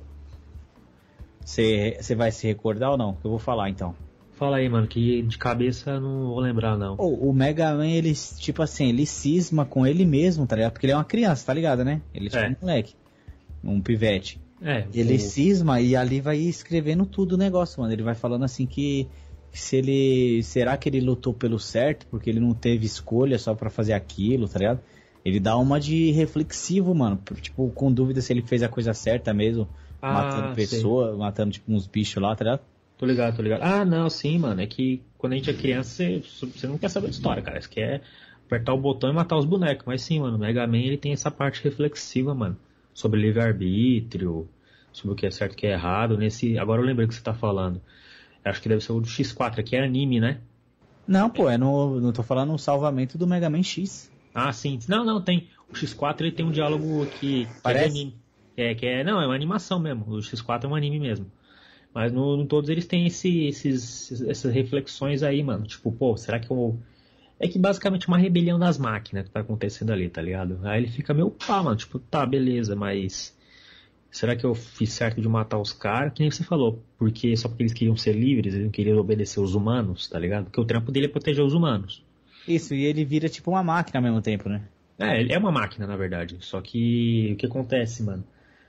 Você vai se recordar ou não? Eu vou falar então. Fala aí, mano, que de cabeça não vou lembrar, não. Oh, o Mega Man, ele, tipo assim, ele cisma com ele mesmo, tá ligado? Porque ele é uma criança, tá ligado, né? Ele é tipo É. um moleque, um pivete. É, Ele o- cisma e ali vai escrevendo tudo o negócio, mano. Ele vai falando assim que se ele... Será que ele lutou pelo certo? Porque ele não teve escolha só pra fazer aquilo, tá ligado? Ele dá uma de reflexivo, mano. Tipo, com dúvida se ele fez a coisa certa mesmo. Ah, matando pessoas, matando tipo uns bichos lá, tá ligado? Tô ligado, tô ligado. Ah, não, sim, mano. É que quando a gente é criança, você, você não quer saber de história, cara. Você quer apertar o botão e matar os bonecos. Mas sim, mano, o Mega Man ele tem essa parte reflexiva, mano. Sobre livre-arbítrio, sobre o que é certo e o que é errado. Nesse... Agora eu lembrei o que você tá falando. Eu acho que deve ser o do X quatro, que é anime, né? Não, pô, é no, não tô falando no salvamento do Mega Man X. Ah, sim. Não, não, tem. O X quatro ele tem um diálogo que, que Parece? é de anime. É, que é, não, é uma animação mesmo. O X quatro é um anime mesmo. Mas no, no todos eles têm esse, esses, essas reflexões aí, mano. Tipo, pô, será que eu... É que basicamente uma rebelião das máquinas que tá acontecendo ali, tá ligado? Aí ele fica meio pá, mano. Tipo, tá, beleza, mas... Será que eu fiz certo de matar os caras? Que nem você falou. Porque só porque eles queriam ser livres, eles não queriam obedecer os humanos, tá ligado? Porque o trampo dele é proteger os humanos. Isso, e ele vira tipo uma máquina ao mesmo tempo, né? É, ele é uma máquina, na verdade. Só que o que acontece, mano?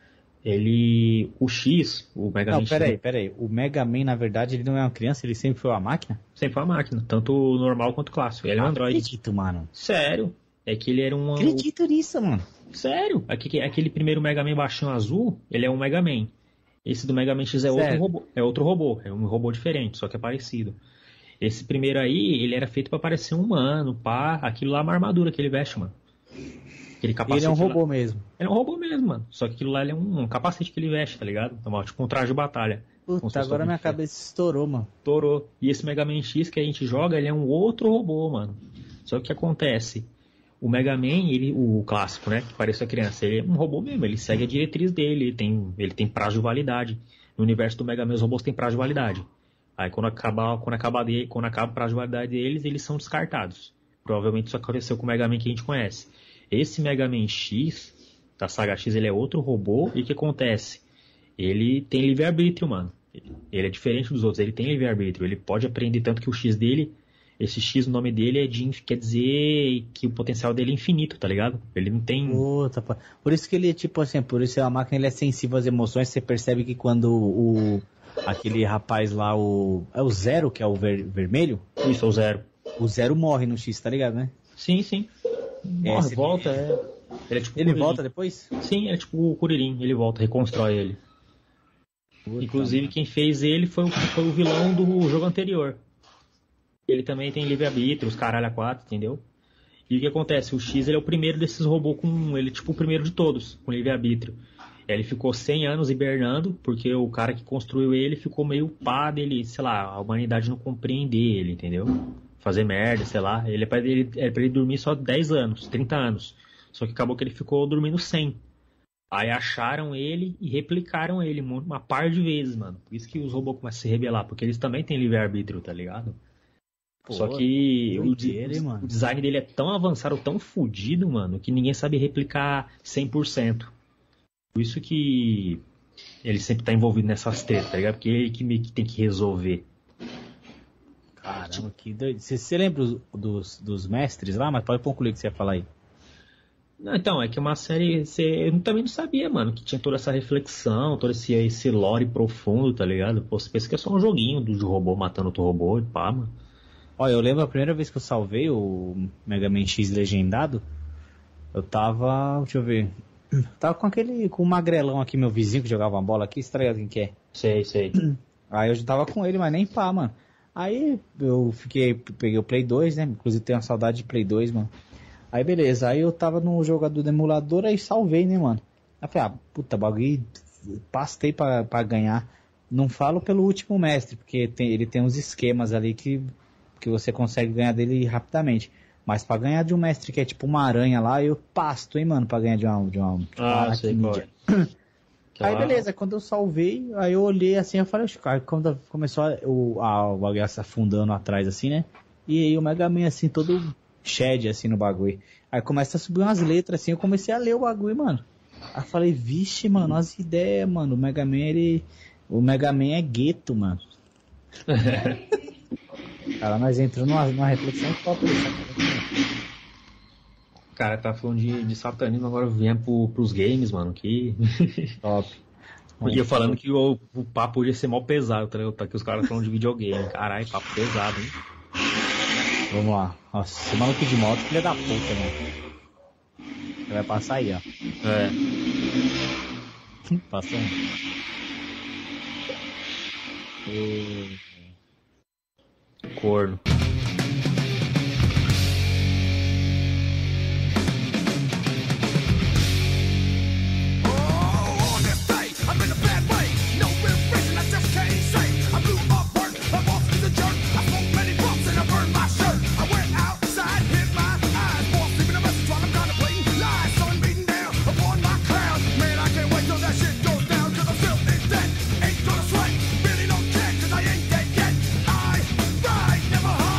Ele. O X, o Mega Man Não, X. peraí, peraí. O Mega Man, na verdade, ele não é uma criança, ele sempre foi uma máquina? Sempre foi uma máquina, tanto o normal quanto o clássico. Ele é um Android. Acredito, mano. Sério. É que ele era um. Acredito nisso, mano. Sério. Aquele, aquele primeiro Mega Man baixinho azul, ele é um Mega Man. Esse do Mega Man X é outro Sério? robô. É outro robô. É um robô diferente, só que é parecido. Esse primeiro aí, ele era feito pra parecer um humano, pá. Aquilo lá é uma armadura que ele veste, mano. Aquele capacete Ele é um robô lá. mesmo. Ele é um robô mesmo, mano. Só que aquilo lá ele é um, um capacete que ele veste, tá ligado? Então, tipo um traje de batalha. Como se Puta, fosse agora um minha bife. cabeça estourou, mano. Torou. E esse Mega Man X que a gente joga, ele é um outro robô, mano. Só que o que acontece? O Mega Man, ele, o clássico, né? Que parece a criança, ele é um robô mesmo. Ele segue a diretriz dele. Ele tem, ele tem prazo de validade. No universo do Mega Man, os robôs têm prazo de validade. Aí quando acaba, quando acaba, de, quando acaba o prazo de validade deles, eles são descartados. Provavelmente isso aconteceu com o Mega Man que a gente conhece. Esse Mega Man X, da saga X, ele é outro robô. E o que acontece? Ele tem livre-arbítrio, mano. Ele é diferente dos outros, ele tem livre-arbítrio. Ele pode aprender, tanto que o X dele, esse X, o nome dele é de, quer dizer que o potencial dele é infinito, tá ligado? Ele não tem... Puta, pô. Por isso que ele, tipo assim, por isso a máquina ele é sensível às emoções. Você percebe que quando o... aquele rapaz lá, o... é o Zero, que é o ver, vermelho? Isso, é o Zero. O Zero morre no X, tá ligado, né? Sim, sim. Morre, Esse- volta, é... Ele, é tipo Ele Kuririn. volta depois? Sim, é tipo o Kuririn, ele volta, reconstrói ele. Puta, Inclusive, mano. quem fez ele foi o, foi o vilão do jogo anterior. Ele também tem livre-arbítrio, os caralho a quatro, entendeu? E o que acontece? O X ele é o primeiro desses robôs com... Ele é tipo o primeiro de todos, com livre-arbítrio. Ele ficou cem anos hibernando, porque o cara que construiu ele ficou meio pá dele, sei lá, a humanidade não compreender ele, entendeu? Fazer merda, sei lá. Ele é pra ele, é pra ele dormir só dez anos, trinta anos. Só que acabou que ele ficou dormindo cem. Aí acharam ele e replicaram ele uma par de vezes, mano. Por isso que os robôs começam a se rebelar, porque eles também têm livre-arbítrio, tá ligado? Pô, Só que o, doideira, hein, o mano? design dele é tão avançado, tão fodido, mano, que ninguém sabe replicar cem por cento. Por isso que ele sempre tá envolvido nessas tretas, tá ligado? Porque ele que meio que tem que resolver. Caramba, que doido. Você, você lembra os- dos, dos mestres lá? Mas pode concluir o que você ia falar aí. Não, então, é que é uma série. Você, eu também não sabia, mano, que tinha toda essa reflexão, todo esse, esse lore profundo, tá ligado? Pô, você pensa que é só um joguinho do de robô matando outro robô e pá, mano. Olha, eu lembro a primeira vez que eu salvei o Mega Man X legendado, eu tava, deixa eu ver, tava com aquele, com o magrelão aqui, meu vizinho que jogava uma bola aqui, você tá ligado quem que é? Sei, sei. Aí eu já tava com ele, mas nem pá, mano. Aí eu fiquei, peguei o Play dois, né, inclusive tenho uma saudade de Play dois, mano. Aí beleza, aí eu tava no jogador do emulador, aí salvei, né, mano. Aí eu falei, ah, puta, bagulho, pastei pra, pra ganhar. Não falo pelo último mestre, porque tem, ele tem uns esquemas ali que, que você consegue ganhar dele rapidamente. Mas pra ganhar de um mestre que é tipo uma aranha lá, eu pasto, hein, mano, pra ganhar de uma... De uma Ah, uma sei qual ninja. é. Aí Aquela- beleza, quando eu salvei, aí eu olhei assim, eu falei, cara, quando começou a, o, a, o bagulho se afundando atrás assim, né? E aí o Mega Man assim, todo shed assim no bagulho. Aí começa a subir umas letras assim, eu comecei a ler o bagulho, mano. Aí eu falei, vixe, mano, as ideias, mano, o Mega Man, ele... O Mega Man é gueto, mano. Cara, nós entramos numa, numa reflexão top dessa. Cara, tá falando de, de satanismo, agora vem pro, pros games, mano, que... Top. E eu falando que o, o papo hoje ia ser mal pesado, tá ligado? Tá aqui os caras falando de videogame. Caralho, papo pesado, hein? Vamos lá. Nossa, esse maluco de moto, filha da puta, mano. Ele vai passar aí, ó. É. Passou um. E... Corno. Oh, on this day, I'm in a bad way. No real reason, I just can't say. I blew up work, my boss is a jerk. I smoked many bumps and I burned my shirt. I went outside, hit my eyes. Boss leaving a message while I'm contemplating lies. Sun beating down upon my cloud. Man, I can't wait till that shit goes down. Cause I'm still in debt. Ain't gonna sweat, really don't care. Cause I ain't dead yet. I ride, never hide.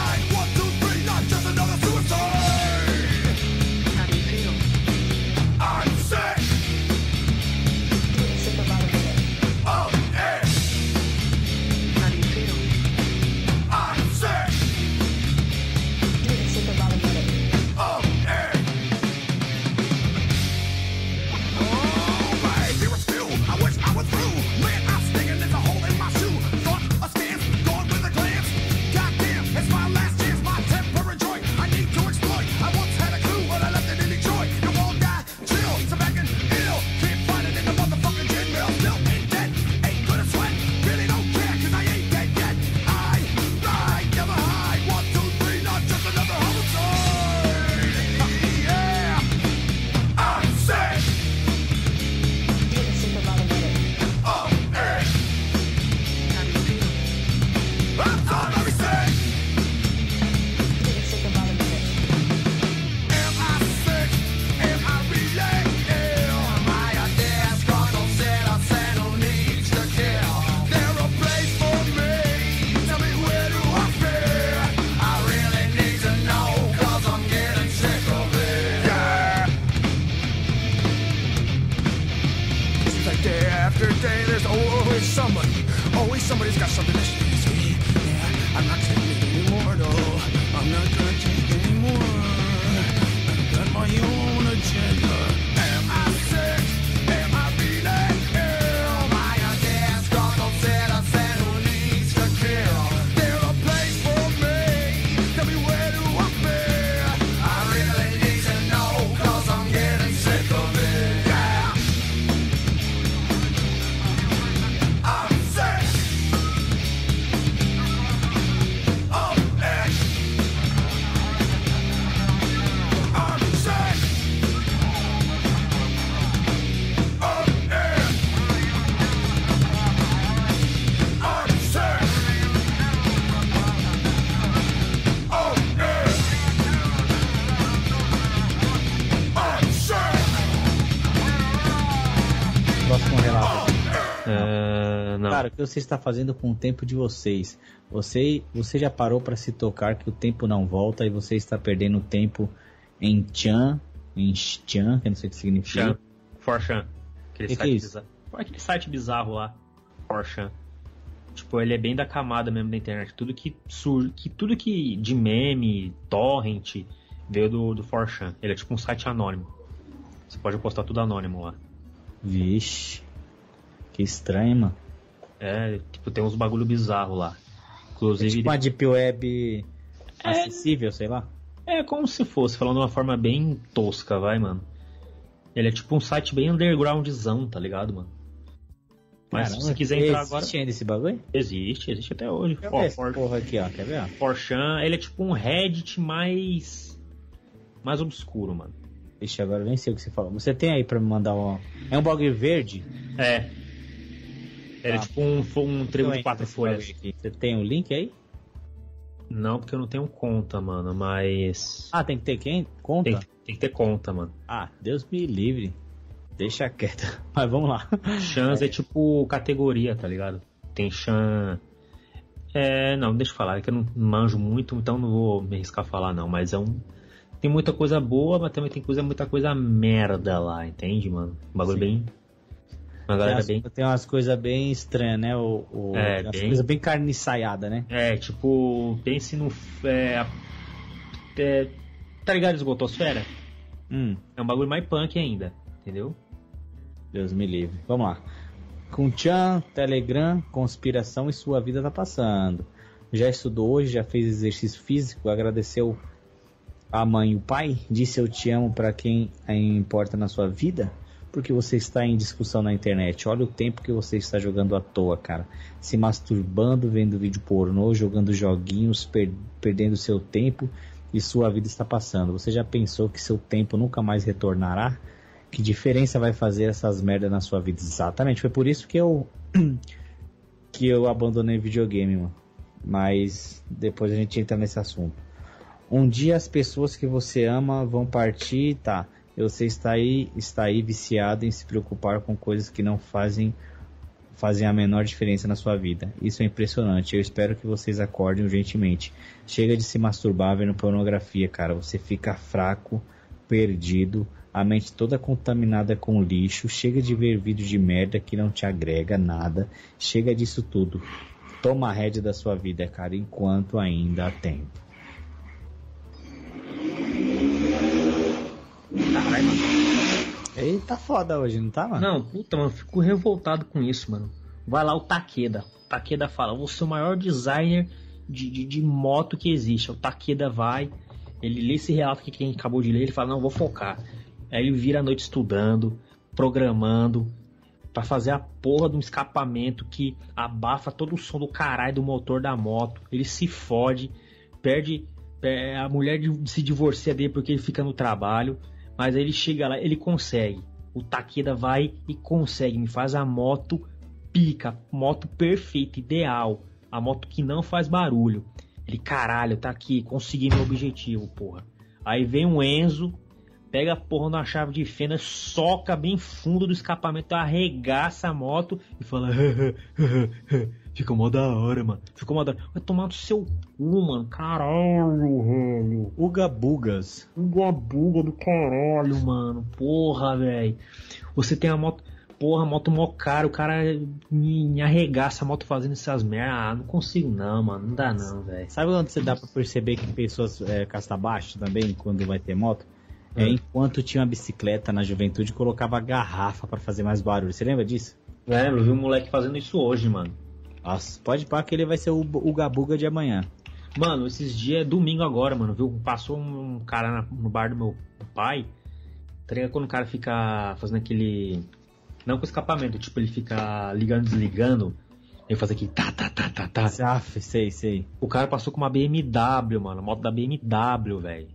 after day, there's always somebody, always somebody's got something to say. Yeah, I'm not taking anymore, though. I'm not gonna take anymore. I've got my own agenda. Am I sick? Am I feeling ill? My idea struggle citizen who needs to kill. There's a place for me. Tell me where do I be? I really need to know, cause I'm getting sick of it. Yeah. I'm sick of it. I'm sick of it. I'm sick of it. I'm sick. Próximo relato. É, não. Cara, o que você está fazendo com o tempo de vocês? Você, você já parou para se tocar que o tempo não volta e você está perdendo tempo em Chan, em Chan, que eu não sei o que significa. Chan. Forchan. Aquele Que que site é isso? bizarro. Aquele site bizarro lá. Forchan. Tipo, ele é bem da camada mesmo da internet. Tudo que surge, que tudo que de meme, torrent, veio do, do Forchan. Ele é tipo um site anônimo. Você pode postar tudo anônimo lá. Vixe, que estranho, mano. É, tipo, tem uns bagulho bizarro lá. É Inclusive, tipo uma deep web acessível, sei lá. é como se fosse, falando de uma forma bem tosca, vai, mano. Ele é tipo um site bem undergroundzão, tá ligado, mano? Mas Caramba, se você quiser entrar agora... existe ainda esse bagulho? Existe, existe até hoje. Deixa eu Ó, ver essa For- porra aqui, ó, quer ver? ó? Forchan, ele é tipo um Reddit mais... mais obscuro, mano. Ixi, agora eu nem sei o que você falou. Você tem aí pra me mandar um... É um bagulho verde? É. Ele é Ah. tipo um, um trevo Eu de entro quatro nesse folhas. bagulho aqui. Você tem o link aí? Não, porque eu não tenho conta, mano, mas... Ah, tem que ter quem? Conta? Tem, tem que ter conta, mano. Ah, Deus me livre. Deixa quieto. Mas vamos lá. Chans é tipo categoria, tá ligado? Tem Chan... É, não, deixa eu falar, é que eu não manjo muito, então não vou me arriscar a falar não, mas é um... Tem muita coisa boa, mas também tem coisa, muita coisa merda lá, entende, mano? Um bagulho Sim. bem... Uma Tem galera umas, bem... tem umas coisas bem estranhas, né? O, o, É, tem umas bem- coisas bem carniçaiada, né? É, tipo, pense no... É, é, tá ligado, Esgotosfera? Hum, É um bagulho mais punk ainda, entendeu? Deus me livre. Vamos lá. Com Chan, Telegram, conspiração e sua vida tá passando. Já estudou hoje, já fez exercício físico, agradeceu a mãe e o pai, disse eu te amo pra quem importa na sua vida, porque você está em discussão na internet. Olha o tempo que você está jogando à toa, cara. Se masturbando, vendo vídeo pornô, jogando joguinhos, per- perdendo seu tempo e sua vida está passando. Você já pensou que seu tempo nunca mais retornará? Que diferença vai fazer essas merdas na sua vida? Exatamente, foi por isso que eu que eu abandonei videogame, mano. Mas depois a gente entra nesse assunto. Um dia as pessoas que você ama vão partir, tá? Você está aí, está aí viciado em se preocupar com coisas que não fazem fazem a menor diferença na sua vida. Isso é impressionante. Eu espero que vocês acordem urgentemente. Chega de se masturbar vendo pornografia, cara. Você fica fraco, perdido, a mente toda contaminada com lixo. Chega de ver vídeo de merda que não te agrega nada. Chega disso tudo. Toma a rédea da sua vida, cara, enquanto ainda há tempo. Caralho, mano. Ele tá foda hoje, não tá, mano? Não, puta, mano, eu fico revoltado com isso, mano. Vai lá o Takeda. O Takeda fala, vou ser o maior designer de, de, de moto que existe. O Takeda vai, ele lê esse relato que quem acabou de ler, ele fala, não, vou focar. Aí ele vira a noite estudando, programando, pra fazer a porra de um escapamento que abafa todo o som do caralho do motor da moto. Ele se fode, perde, perde a mulher de, se divorcia dele porque ele fica no trabalho. Mas aí ele chega lá, ele consegue. O Takeda vai e consegue. Me faz a moto pica. Moto perfeita, ideal. A moto que não faz barulho. Ele, caralho, tá aqui. Consegui meu objetivo, porra. Aí vem o Enzo. Pega a porra na chave de fenda. Soca bem fundo do escapamento. Arregaça a moto. E fala... Ficou mó da hora, mano. Ficou mó da hora. Vai tomar no seu cu, mano. Caralho, velho. Uga Bugas. Uga buga do caralho, mano. Porra, velho. Você tem a moto... porra, moto mó cara, o cara me, me arregaça a moto fazendo essas merdas. Ah, não consigo não, mano, não dá não, velho. Sabe onde você dá pra perceber que pessoas é, casta baixo também, quando vai ter moto? É, Hum. enquanto tinha uma bicicleta na juventude, colocava garrafa pra fazer mais barulho. Você lembra disso? É, eu vi um moleque fazendo isso hoje, mano. Nossa, pode pá que ele vai ser o, o Gabuga de amanhã. Mano, esses dias, domingo agora, mano, viu? Passou um cara na- no bar do meu pai. Tá ligado quando o cara fica fazendo aquele... Não com escapamento, tipo, ele fica ligando, desligando. Ele faz aqui, tá, tá, tá, tá, tá. Ah, sei, sei. O cara passou com uma B M W, mano, moto da B M W, velho.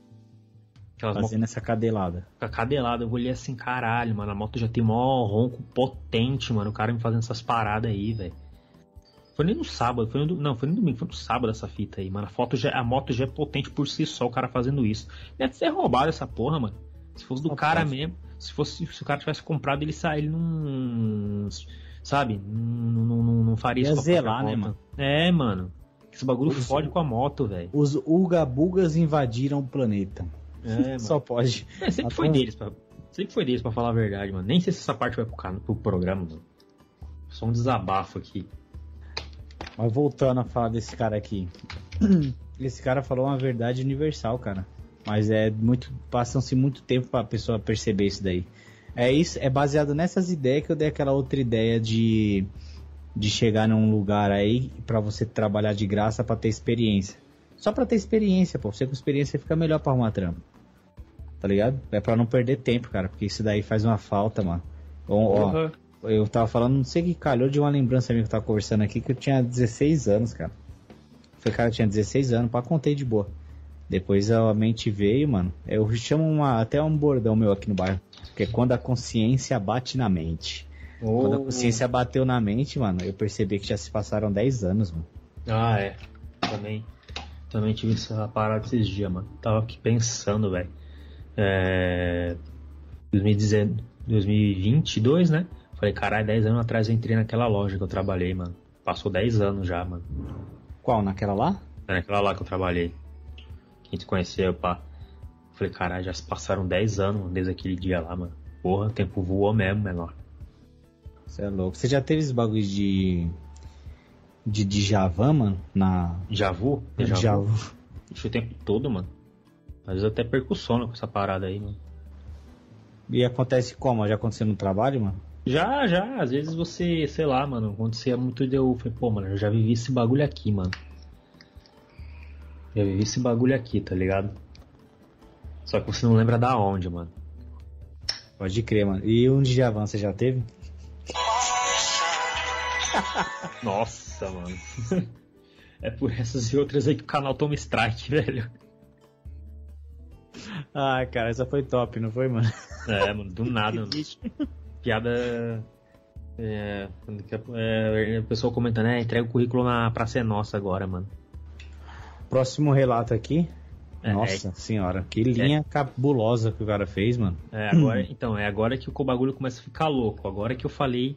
Aquelas motos Fazendo essa cadelada. cadelada, eu olhei assim, caralho, mano, a moto já tem mó ronco potente, mano, o cara me fazendo essas paradas aí, velho. Foi nem no sábado, foi no, do- não, foi no domingo, foi no sábado essa fita aí, mano. A, foto já, a moto já é potente por si só, o cara fazendo isso. Deve ser roubado essa porra, mano. Se fosse do Só cara pode. mesmo, se fosse, se o cara tivesse comprado, ele sa- ele não, sabe, não, não, não, não faria Ia isso com a própria zelar, né, moto. mano? É, mano. Esse bagulho Isso. fode com a moto, velho. Os Ugabugas invadiram o planeta. É, mano. Só pode. É, sempre Tá foi bom. deles, pra, sempre foi deles, pra falar a verdade, mano. Nem sei se essa parte vai pro, cano- pro programa, mano. Só um desabafo aqui. Mas voltando a falar desse cara aqui. Esse cara falou uma verdade universal, cara. Mas é muito. Passam-se muito tempo pra pessoa perceber isso daí. É isso, é baseado nessas ideias que eu dei aquela outra ideia de. De chegar num lugar aí pra você trabalhar de graça pra ter experiência. Só pra ter experiência, pô. Você com experiência fica melhor pra arrumar trampo. Tá ligado? É pra não perder tempo, cara. Porque isso daí faz uma falta, mano. Ó, ó, eu tava falando, não sei que calhou de uma lembrança minha que eu tava conversando aqui, que eu tinha dezesseis anos, cara. Falei, cara, eu tinha dezesseis anos, pá, contei de boa. Depois a mente veio, mano. Eu chamo uma, até um bordão meu aqui no bairro. Que é quando a consciência bate na mente. Quando a consciência bateu na mente, mano, eu percebi que já se passaram dez anos, mano. Ah, é. Também. Também tive essa parada esses dias, mano. Tava aqui pensando, velho. É. dois mil e dezenove, dois mil e vinte e dois, né? Falei, caralho, dez anos atrás eu entrei naquela loja que eu trabalhei, mano. Passou dez anos já, mano. Qual? Naquela lá? É naquela lá que eu trabalhei. Quem te conheceu, pá. Falei, caralho, já se passaram dez anos desde aquele dia lá, mano. Porra, o tempo voou mesmo, menor. Você é louco. Você já teve esse bagulho de. De Djavan, mano? Na. Já vu? Já Djavan. vu? Isso o tempo todo, mano. Às vezes eu até perco sono com essa parada aí, mano. E acontece como? Já aconteceu no trabalho, mano? Já, já. Às vezes você, sei lá, mano, acontecia muito de eu falei, pô, mano, eu já vivi esse bagulho aqui, mano. Já vivi esse bagulho aqui, tá ligado? Só que você não lembra da onde, mano. Pode crer, mano. E um Djavan você já teve? Nossa, mano. É por essas e outras aí que o canal toma strike, velho. Ah, cara, essa foi top, não foi, mano? É, mano, do nada, mano. Piada. É, é, a pessoa comentando, é, entrega o currículo na Praça é Nossa agora, mano. Próximo relato aqui. É, Nossa senhora, que linha cabulosa que o cara fez, mano. É, agora, então, é agora que o bagulho começa a ficar louco. Agora que eu falei.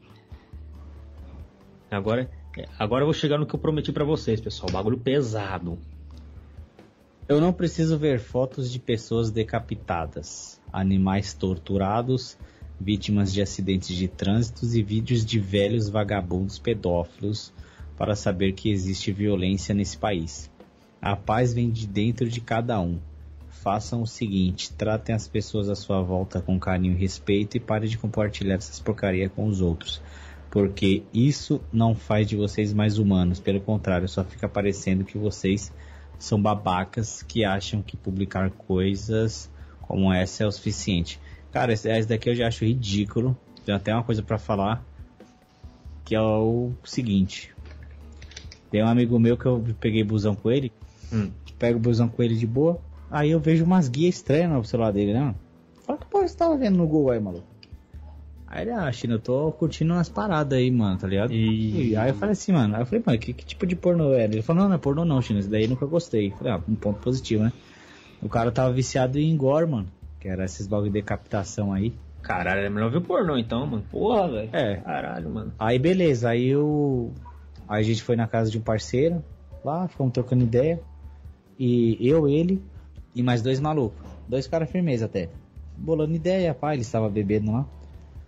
Agora, agora eu vou chegar no que eu prometi pra vocês, pessoal. Bagulho pesado. Eu não preciso ver fotos de pessoas decapitadas, animais torturados, vítimas de acidentes de trânsito e vídeos de velhos vagabundos pedófilos para saber que existe violência nesse país. A paz vem de dentro de cada um. Façam o seguinte, tratem as pessoas à sua volta com carinho e respeito e parem de compartilhar essas porcarias com os outros. Porque isso não faz de vocês mais humanos, pelo contrário, só fica parecendo que vocês são babacas que acham que publicar coisas como essa é o suficiente. Cara, esse, esse daqui eu já acho ridículo. Tem até uma coisa pra falar, que é o seguinte. Tem um amigo meu que eu peguei busão com ele, Hum. pego o busão com ele de boa, aí eu vejo umas guias estranhas no celular dele, né? Fala que porra você tava vendo no Google aí, maluco? Aí ele, ah, China, eu tô curtindo umas paradas aí, mano, tá ligado? E- E aí eu falei assim, mano, aí eu falei, mano, que, que tipo de pornô era? Ele falou, não, não é pornô não, China, isso daí eu nunca gostei. Eu falei, ah, um ponto positivo, né? O cara tava viciado em gore, mano, que era esses bagulho de decapitação aí. Caralho, é melhor ver pornô então, mano. Porra, velho. É. Caralho, mano. Aí beleza, aí eu... Aí a gente foi na casa de um parceiro, lá, ficamos trocando ideia. E eu, ele e mais dois malucos. Dois caras firmeza até. Bolando ideia, pá, ele estava bebendo lá.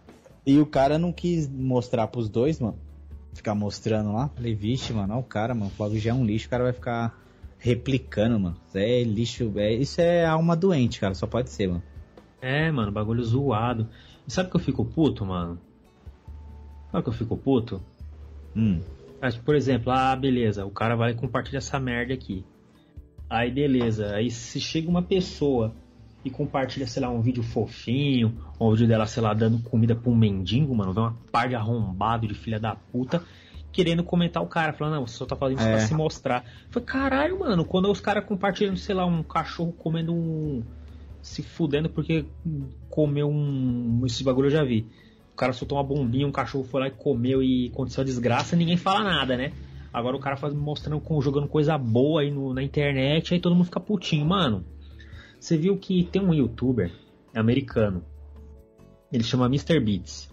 E o cara não quis mostrar pros dois, mano. Ficar mostrando lá. Falei, vixe, mano, olha o cara, mano. O bagulho já é um lixo, o cara vai ficar replicando, mano. Isso é lixo, é, isso é alma doente, cara. Só pode ser, mano. É, mano, bagulho zoado. E sabe que eu fico puto, mano? Sabe que eu fico puto? Hum. Mas, por exemplo, ah, beleza, o cara vai compartilhar essa merda aqui. Aí, beleza, aí se chega uma pessoa e compartilha, sei lá, um vídeo fofinho, um vídeo dela, sei lá, dando comida pra um mendigo, mano, vem uma par de arrombado de filha da puta querendo comentar o cara, falando, não, você só tá fazendo isso é. pra se mostrar. Eu falei, caralho, mano, quando os caras compartilhando, sei lá, um cachorro comendo um... se fudendo porque comeu um... esse bagulho eu já vi. O cara soltou uma bombinha, um cachorro foi lá e comeu e aconteceu a desgraça, ninguém fala nada, né? Agora o cara faz, mostrando, jogando coisa boa aí no, na internet, aí todo mundo fica putinho. Mano, você viu que tem um youtuber americano, ele chama mister Beats.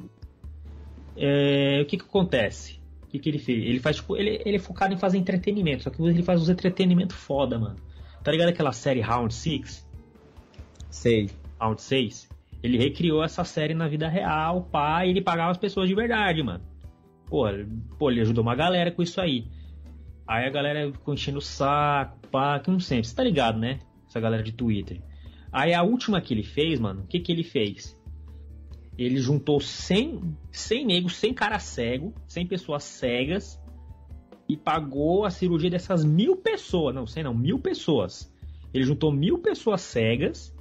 É, o que que acontece? O que que ele fez? Ele faz, tipo, ele, ele é focado em fazer entretenimento, só que ele faz uns entretenimento foda, mano. Tá ligado aquela série Round six? Sei. Round seis? Ele recriou essa série na vida real, pá, e ele pagava as pessoas de verdade, mano. Pô, pô, ele ajudou uma galera com isso aí. Aí a galera ficou enchendo o saco, pá, que não sempre. Você tá ligado, né? Essa galera de Twitter. Aí a última que ele fez, mano, o que que ele fez? Ele juntou cem, cem negros, cem cara cego, cem pessoas cegas, e pagou a cirurgia dessas mil pessoas. Não, cem não, mil pessoas. Ele juntou mil pessoas cegas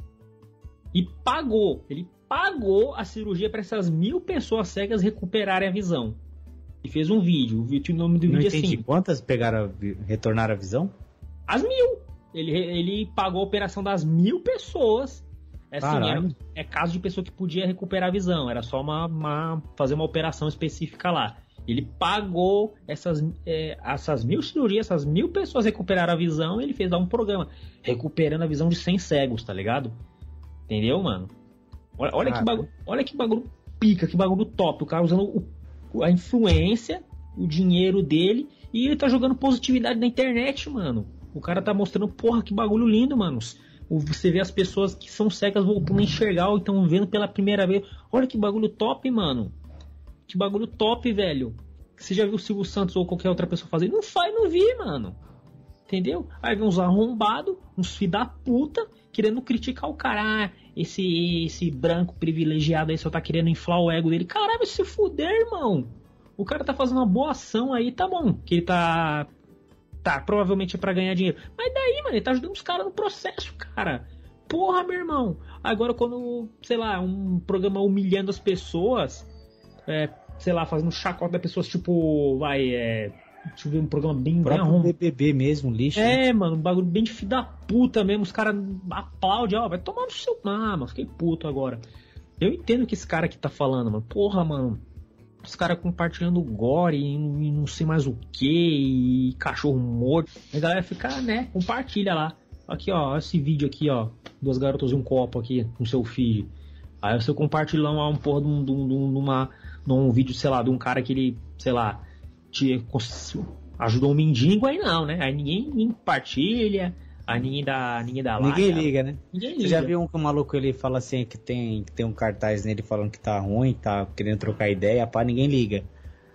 e pagou, ele pagou a cirurgia para essas mil pessoas cegas recuperarem a visão. E fez um vídeo, o, vídeo, o nome do Não vídeo é entendi. assim... Quantas pegaram, a, retornaram a visão? As mil! Ele, ele pagou a operação das mil pessoas. É, assim, era, é caso de pessoa que podia recuperar a visão, era só uma, uma, fazer uma operação específica lá. Ele pagou essas, é, essas mil cirurgias, essas mil pessoas recuperaram a visão, e ele fez lá um programa, recuperando a visão de cem cegos, tá ligado? Entendeu, mano? Olha, olha, que, bagulho, olha que bagulho pica, que bagulho top. O cara usando o, a influência, o dinheiro dele, e ele tá jogando positividade na internet, mano. O cara tá mostrando, porra, que bagulho lindo, mano. Você vê as pessoas que são cegas voltando a enxergar ou estão vendo pela primeira vez. Olha que bagulho top, mano. Que bagulho top, velho. Você já viu o Silvio Santos ou qualquer outra pessoa fazer? Não faz, não vi, mano. Entendeu? Aí vem uns arrombados, uns filhos da puta, querendo criticar o cara. Ah, esse, esse branco privilegiado aí só tá querendo inflar o ego dele. Caralho, vai se fuder, irmão. O cara tá fazendo uma boa ação aí, tá bom. Que ele tá... Tá, provavelmente é pra ganhar dinheiro. Mas daí, mano, ele tá ajudando os caras no processo, cara. Porra, meu irmão. Agora quando, sei lá, um programa humilhando as pessoas, é, sei lá, fazendo chacota das pessoas, tipo, vai, é... Deixa eu ver um programa bem... O próprio bem B B B mesmo, lixo. É, né? mano, um bagulho bem de filho da puta mesmo. Os caras aplaudem, ó, vai tomar no seu... Ah, mano, fiquei puto agora. Eu entendo o que esse cara aqui tá falando, mano. Porra, mano. Os caras compartilhando gore e, e não sei mais o que, e cachorro morto. A galera fica, né, compartilha lá. Aqui, ó, esse vídeo aqui, ó. Duas garotas e um copo aqui no seu feed. Aí você compartilha lá um porra de um, de um, de uma, de um vídeo, sei lá, de um cara que ele, sei lá, te ajudou um mendigo, aí não, né? Aí ninguém, ninguém compartilha, aí ninguém dá, ninguém dá like. Ninguém liga, né? Ninguém Você liga. já viu um que o maluco ele fala assim que tem, que tem um cartaz nele falando que tá ruim, tá querendo trocar ideia, pá, ninguém liga.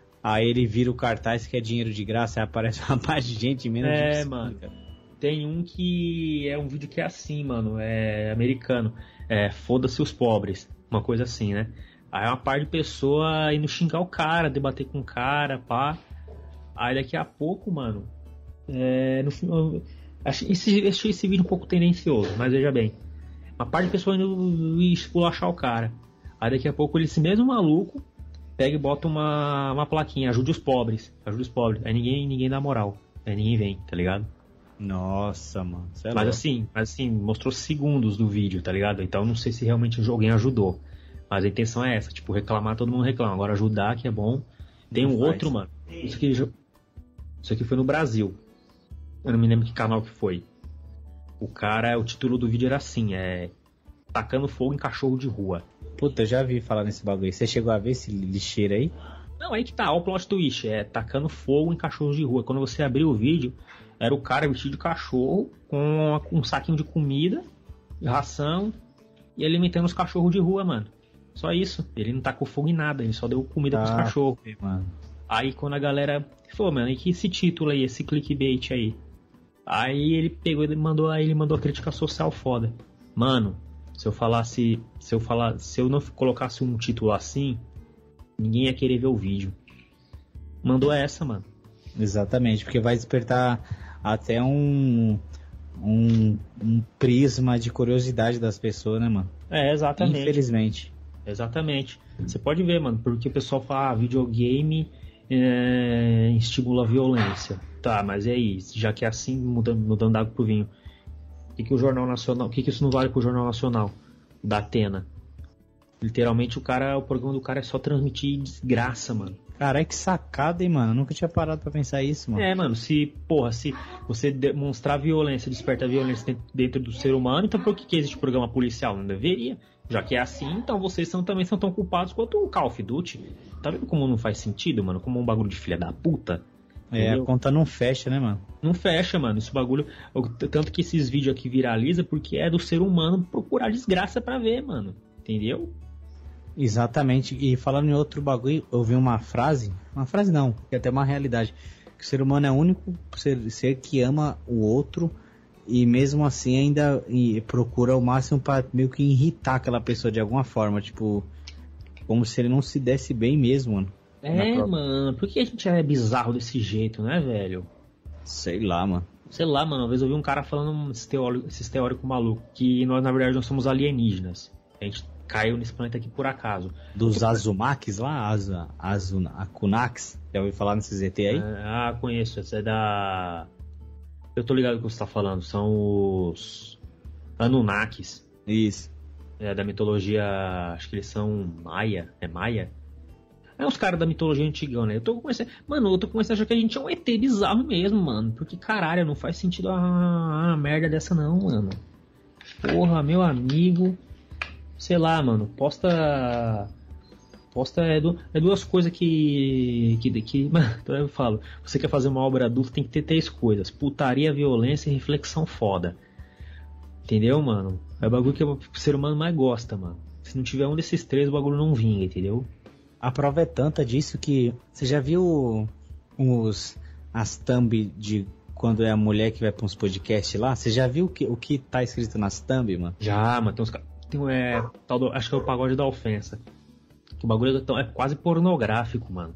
Aí ele vira o cartaz que é dinheiro de graça, aí aparece uma parte de gente menos É, de mano. Tem um que é um vídeo que é assim, mano, é americano. É, foda-se os pobres. Uma coisa assim, né? Aí uma par de pessoa indo xingar o cara, debater com o cara, pá. Aí daqui a pouco, mano, é, no final, achei esse, achei esse vídeo um pouco tendencioso, mas veja bem. Uma par de pessoas indo esculachar o cara. Aí daqui a pouco ele, esse mesmo maluco, pega e bota uma, uma plaquinha, ajude os pobres, ajude os pobres. Aí ninguém, ninguém dá moral, aí ninguém vem, tá ligado? Nossa, mano. É mas louco. assim, mas assim, mostrou segundos do vídeo, tá ligado? Então não sei se realmente alguém ajudou. Mas a intenção é essa, tipo, reclamar, todo mundo reclama. Agora ajudar, que é bom. Tem um faz. outro, mano. Isso aqui, isso aqui foi no Brasil. Eu não me lembro que canal que foi. O cara, o título do vídeo era assim, é... Tacando fogo em cachorro de rua. Puta, eu já vi falar nesse bagulho. Você chegou a ver esse lixeiro aí? Não, aí que tá, ó o plot twist. É tacando fogo em cachorros de rua. Quando você abriu o vídeo, era o cara vestido de cachorro, com um saquinho de comida, de ração, e alimentando os cachorros de rua, mano. Só isso. Ele não tacou fogo em nada, ele só deu comida ah, pros cachorros. Mano. Aí quando a galera falou, mano, e que esse título aí, esse clickbait aí? Aí ele pegou e mandou, aí ele mandou a crítica social foda. Mano, se eu falasse, se eu falar, se eu não colocasse um título assim, ninguém ia querer ver o vídeo. Mandou essa, mano. Exatamente, porque vai despertar até um, um, um prisma de curiosidade das pessoas, né, mano? É, exatamente. Infelizmente. Exatamente. Você pode ver, mano, porque o pessoal fala, ah, videogame é, estimula a violência. Tá, mas e aí? Já que é assim, mudando, mudando água pro vinho. O que, que o Jornal Nacional... O que, que isso não vale pro Jornal Nacional? Da Atena. Literalmente o cara, o programa do cara é só transmitir desgraça, mano. Caralho, que sacada, hein, mano? Eu nunca tinha parado pra pensar isso, mano. É, mano, se, porra, se você demonstrar violência, desperta violência dentro, dentro do ser humano, então por que, que existe programa policial? Não deveria. Já que é assim, então vocês são, também são tão culpados quanto o Call of Duty. Tá vendo como não faz sentido, mano? Como um bagulho de filha da puta. É, entendeu? A conta não fecha, né, mano? Não fecha, mano. Esse bagulho... Tanto que esses vídeos aqui viralizam porque é do ser humano procurar desgraça pra ver, mano. Entendeu? Exatamente. E falando em outro bagulho, eu vi uma frase... Uma frase não, que é até uma realidade. Que o ser humano é o único ser, ser que ama o outro... E mesmo assim ainda e procura o máximo pra meio que irritar aquela pessoa de alguma forma. Tipo, como se ele não se desse bem mesmo, mano. É, própria... mano. Por que a gente é bizarro desse jeito, né, velho? Sei lá, mano. Sei lá, mano. Uma vez eu vi um cara falando esses teóricos esse teórico maluco. Que nós, na verdade, nós somos alienígenas. A gente caiu nesse planeta aqui por acaso. Dos Azumakis lá? Asa, Azuna, Akunax? Já ouviu falar nesses Z T aí? Ah, conheço. Essa é da... Eu tô ligado com o que você tá falando. São os Anunnakis. Isso. É, da mitologia... Acho que eles são Maia. É Maia? É os caras da mitologia antigão, né? Eu tô começando... Mano, eu tô começando a achar que a gente é um E T bizarro mesmo, mano. Porque, caralho, não faz sentido uma, uma merda dessa não, mano. Porra, meu amigo... Sei lá, mano. Posta... Posta é, do, é duas coisas que, que, que... Mano, eu falo. Você quer fazer uma obra adulta, tem que ter três coisas. Putaria, violência e reflexão foda. Entendeu, mano? É o bagulho que o ser humano mais gosta, mano. Se não tiver um desses três, o bagulho não vinga, entendeu? A prova é tanta disso que... Você já viu os, as thumb de quando é a mulher que vai pra uns podcasts lá? Você já viu o que, o que tá escrito nas thumb, mano? Já, mano. Tem uns caras... É, tal do, acho que é o pagode da ofensa. Que o bagulho é quase pornográfico, mano.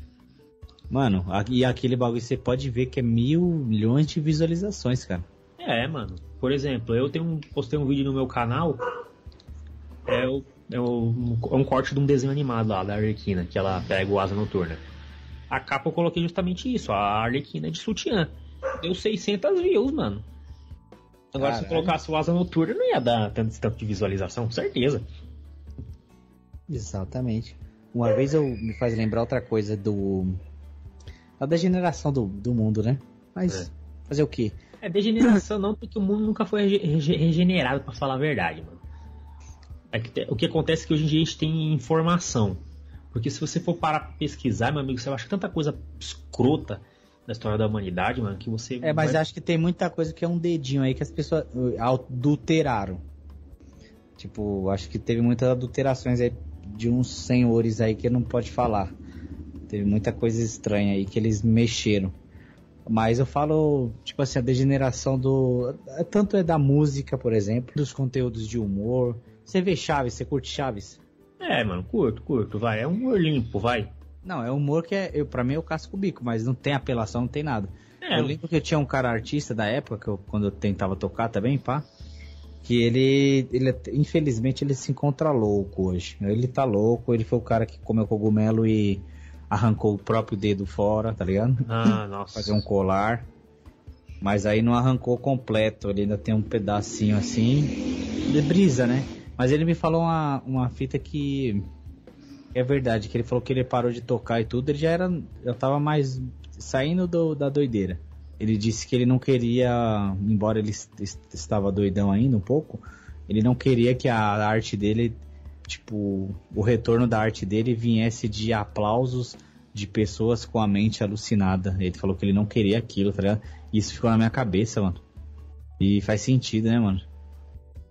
Mano, e aquele bagulho você pode ver que é mil milhões de visualizações, cara. É, mano. Por exemplo, eu tenho um, postei um vídeo no meu canal. É, o, é, o, é um corte de um desenho animado lá da Arlequina, que ela pega o Asa Noturna. A capa eu coloquei justamente isso, a Arlequina de sutiã. Deu seiscentas views, mano. Agora, caralho, se eu colocasse o Asa Noturna, não ia dar tanto, tanto de visualização, com certeza. Exatamente. Uma vez eu me faz lembrar outra coisa do... A degeneração do, do mundo, né? Mas, é. Fazer o quê? É degeneração não, porque o mundo nunca foi rege- regenerado, pra falar a verdade, mano. É que te, o que acontece é que hoje em dia a gente tem informação. Porque se você for parar pra pesquisar, meu amigo, você vai achar tanta coisa escrota da história da humanidade, mano, que você... É, mas vai... acho que tem muita coisa que é um dedinho aí que as pessoas adulteraram. Tipo, acho que teve muitas adulterações aí de uns senhores aí que não pode falar. Teve muita coisa estranha aí que eles mexeram. Mas eu falo, tipo assim, a degeneração do... Tanto é da música, por exemplo, dos conteúdos de humor. Você vê Chaves, você curte Chaves? É, mano, curto, curto, vai. É um humor limpo, vai. Não, é humor que é, eu, pra mim é o casco bico, mas não tem apelação, não tem nada. É, eu lembro que eu tinha um cara artista da época, que eu, quando eu tentava tocar também, pá, que ele, ele, infelizmente, ele se encontra louco hoje. Ele tá louco, ele foi o cara que comeu cogumelo e arrancou o próprio dedo fora, tá ligado? Ah, nossa. Fazer um colar. Mas aí não arrancou completo, ele ainda tem um pedacinho assim, de brisa, né? Mas ele me falou uma, uma fita que é verdade, que ele falou que ele parou de tocar e tudo, ele já era, já tava mais saindo do, da doideira. Ele disse que ele não queria, embora ele est- estava doidão ainda um pouco, ele não queria que a arte dele, tipo, o retorno da arte dele viesse de aplausos de pessoas com a mente alucinada. Ele falou que ele não queria aquilo, tá ligado? Isso ficou na minha cabeça, mano. E faz sentido, né, mano?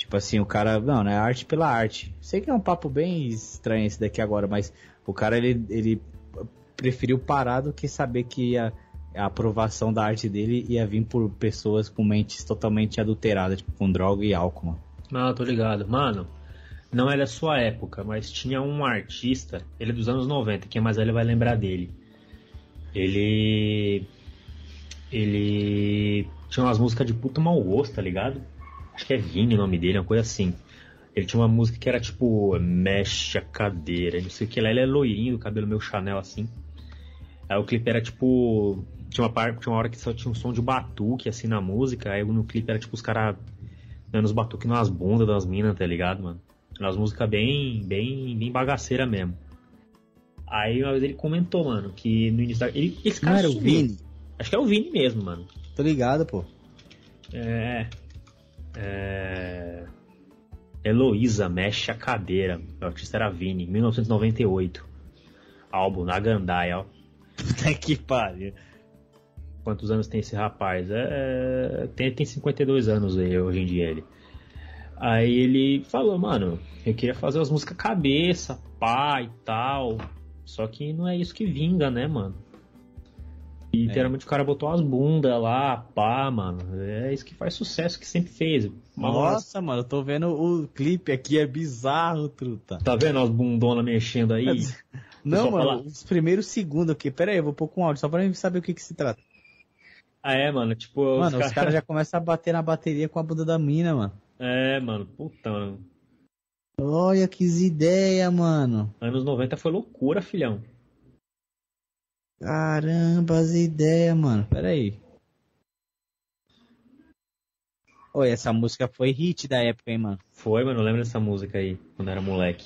Tipo assim, o cara... Não, não é arte pela arte. Sei que é um papo bem estranho esse daqui agora, mas o cara, ele, ele preferiu parar do que saber que a, a aprovação da arte dele ia vir por pessoas com mentes totalmente adulteradas, tipo, com droga e álcool, mano. Não, tô ligado. Mano, não é da sua época, mas tinha um artista, ele é dos anos noventa, quem é mais velho vai lembrar dele. Ele... Ele... Tinha umas músicas de puta mau gosto, tá ligado? Acho que é Vini o nome dele, uma coisa assim. Ele tinha uma música que era tipo, mexe a cadeira, não sei o que lá. Ele é loirinho, cabelo meio Chanel assim. Aí o clipe era tipo... Tinha uma, parte, tinha uma hora que só tinha um som de batuque assim na música. Aí no clipe era tipo os caras dando os batuques nas bundas das minas, tá ligado, mano? Umas músicas bem, bem, bem bagaceiras mesmo. Aí uma vez ele comentou, mano, que no início da... Ele, esse cara Não era o sumiu. Vini? Acho que é o Vini mesmo, mano. Tô ligado, pô. É... É... Heloísa, mexe a cadeira. O artista era Vini, mil novecentos e noventa e oito. Álbum na Gandaia, ó. Puta que pariu. Quantos anos tem esse rapaz? É... Tem, tem cinquenta e dois anos aí, hoje em dia ele. Aí ele falou, mano, eu queria fazer as músicas cabeça, pá e tal. Só que não é isso que vinga, né, mano? E literalmente é. O cara botou as bundas lá, pá, mano. É isso que faz sucesso, que sempre fez. Uma Nossa, hora... mano, eu tô vendo o clipe aqui, é bizarro, truta. Tá vendo as bundonas mexendo aí? Não, mano, falar... os primeiros segundos aqui. Pera aí, eu vou pôr com áudio, só pra mim saber o que que se trata. Ah, é, mano, tipo... Mano, os, os caras cara já começam a bater na bateria com a bunda da mina, mano. É, mano, puta, mano. Olha que ideia, mano. Anos noventa foi loucura, filhão. Caramba, as ideias, mano. Pera aí. Oi, essa música foi hit da época, hein, mano? Foi, mano, eu lembro dessa música aí, quando era moleque.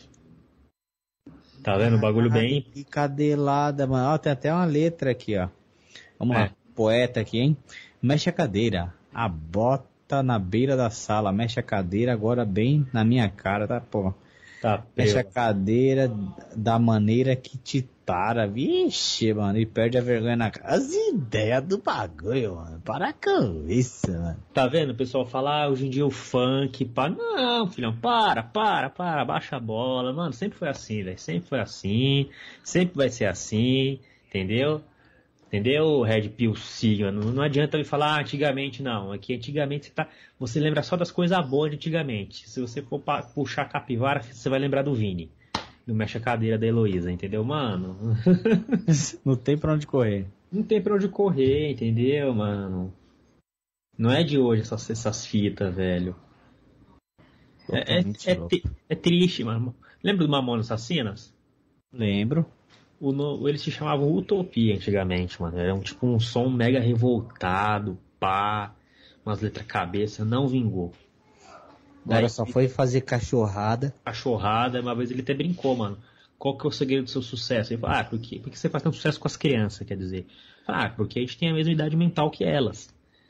Tá vendo? O bagulho bem... Que cadelada, mano. Ó, tem até uma letra aqui, ó. Vamos É. lá. Poeta aqui, hein? Mexe a cadeira. A bota na beira da sala. Mexe a cadeira agora bem na minha cara, tá, pô? Tá, Mexe a eu... cadeira da maneira que te tara. Vixe, mano. E perde a vergonha na cara. As ideias do bagulho, mano. Para com isso, mano. Tá vendo? O pessoal fala, ah, hoje em dia o funk, pá. Não, filhão, para, para, para, baixa a bola. Mano, sempre foi assim, velho. Sempre foi assim. Sempre vai ser assim, entendeu? Entendeu, Red Pill Sigma? Não, não adianta me falar ah, antigamente, não. Aqui antigamente você, tá, você lembra só das coisas boas de antigamente. Se você for pa, puxar a capivara, você vai lembrar do Vini. Do Mexe a Cadeira da Heloísa, entendeu, mano? Não tem pra onde correr. Não tem pra onde correr, entendeu, mano? Não é de hoje essas, essas fitas, velho. É, é, é, é triste, mano. Lembra do Mamonas Assassinas? Lembro. O no, eles se chamavam Utopia antigamente, mano. Era um, tipo um som mega revoltado, pá, umas letras cabeça, não vingou. Agora Daí, só foi fazer cachorrada. Cachorrada, uma vez ele até brincou, mano. Qual que é o segredo do seu sucesso? Ele falou, ah, por que, por que você faz tanto sucesso com as crianças, quer dizer? Ah, porque a gente tem a mesma idade mental que elas.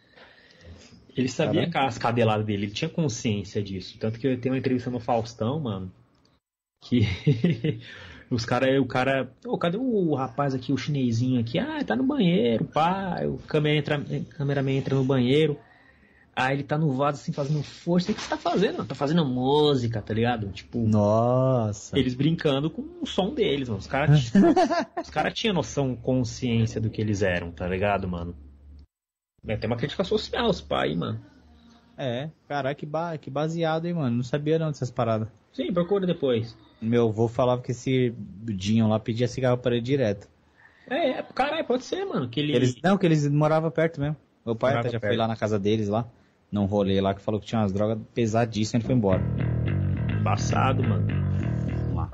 Ele sabia que as cadeladas dele, ele tinha consciência disso. Tanto que eu tenho uma entrevista no Faustão, mano, que... Os cara, o cara, oh, cadê o rapaz aqui, o chinesinho aqui? Ah, tá no banheiro, pá. O cameraman entra, cameraman entra no banheiro. Aí ele tá no vaso assim, fazendo força. O que você tá fazendo? Tá fazendo música, tá ligado? Tipo, nossa. Eles brincando com o som deles, mano. Os caras os cara tinham noção, consciência do que eles eram, tá ligado, mano? É, tem uma crítica social, os pais, mano. É, caraca, que, ba que baseado, hein, mano. Não sabia não dessas paradas. Sim, procura depois. Meu avô falava que esse Dinho lá pedia cigarro para ele direto. É, é, caralho, pode ser, mano. Que ele... eles, não, que eles moravam perto mesmo. Meu pai Morava até já perto. foi lá na casa deles lá, num rolê lá, que falou que tinha umas drogas pesadíssimas e ele foi embora. Embaçado, mano. Vamos lá.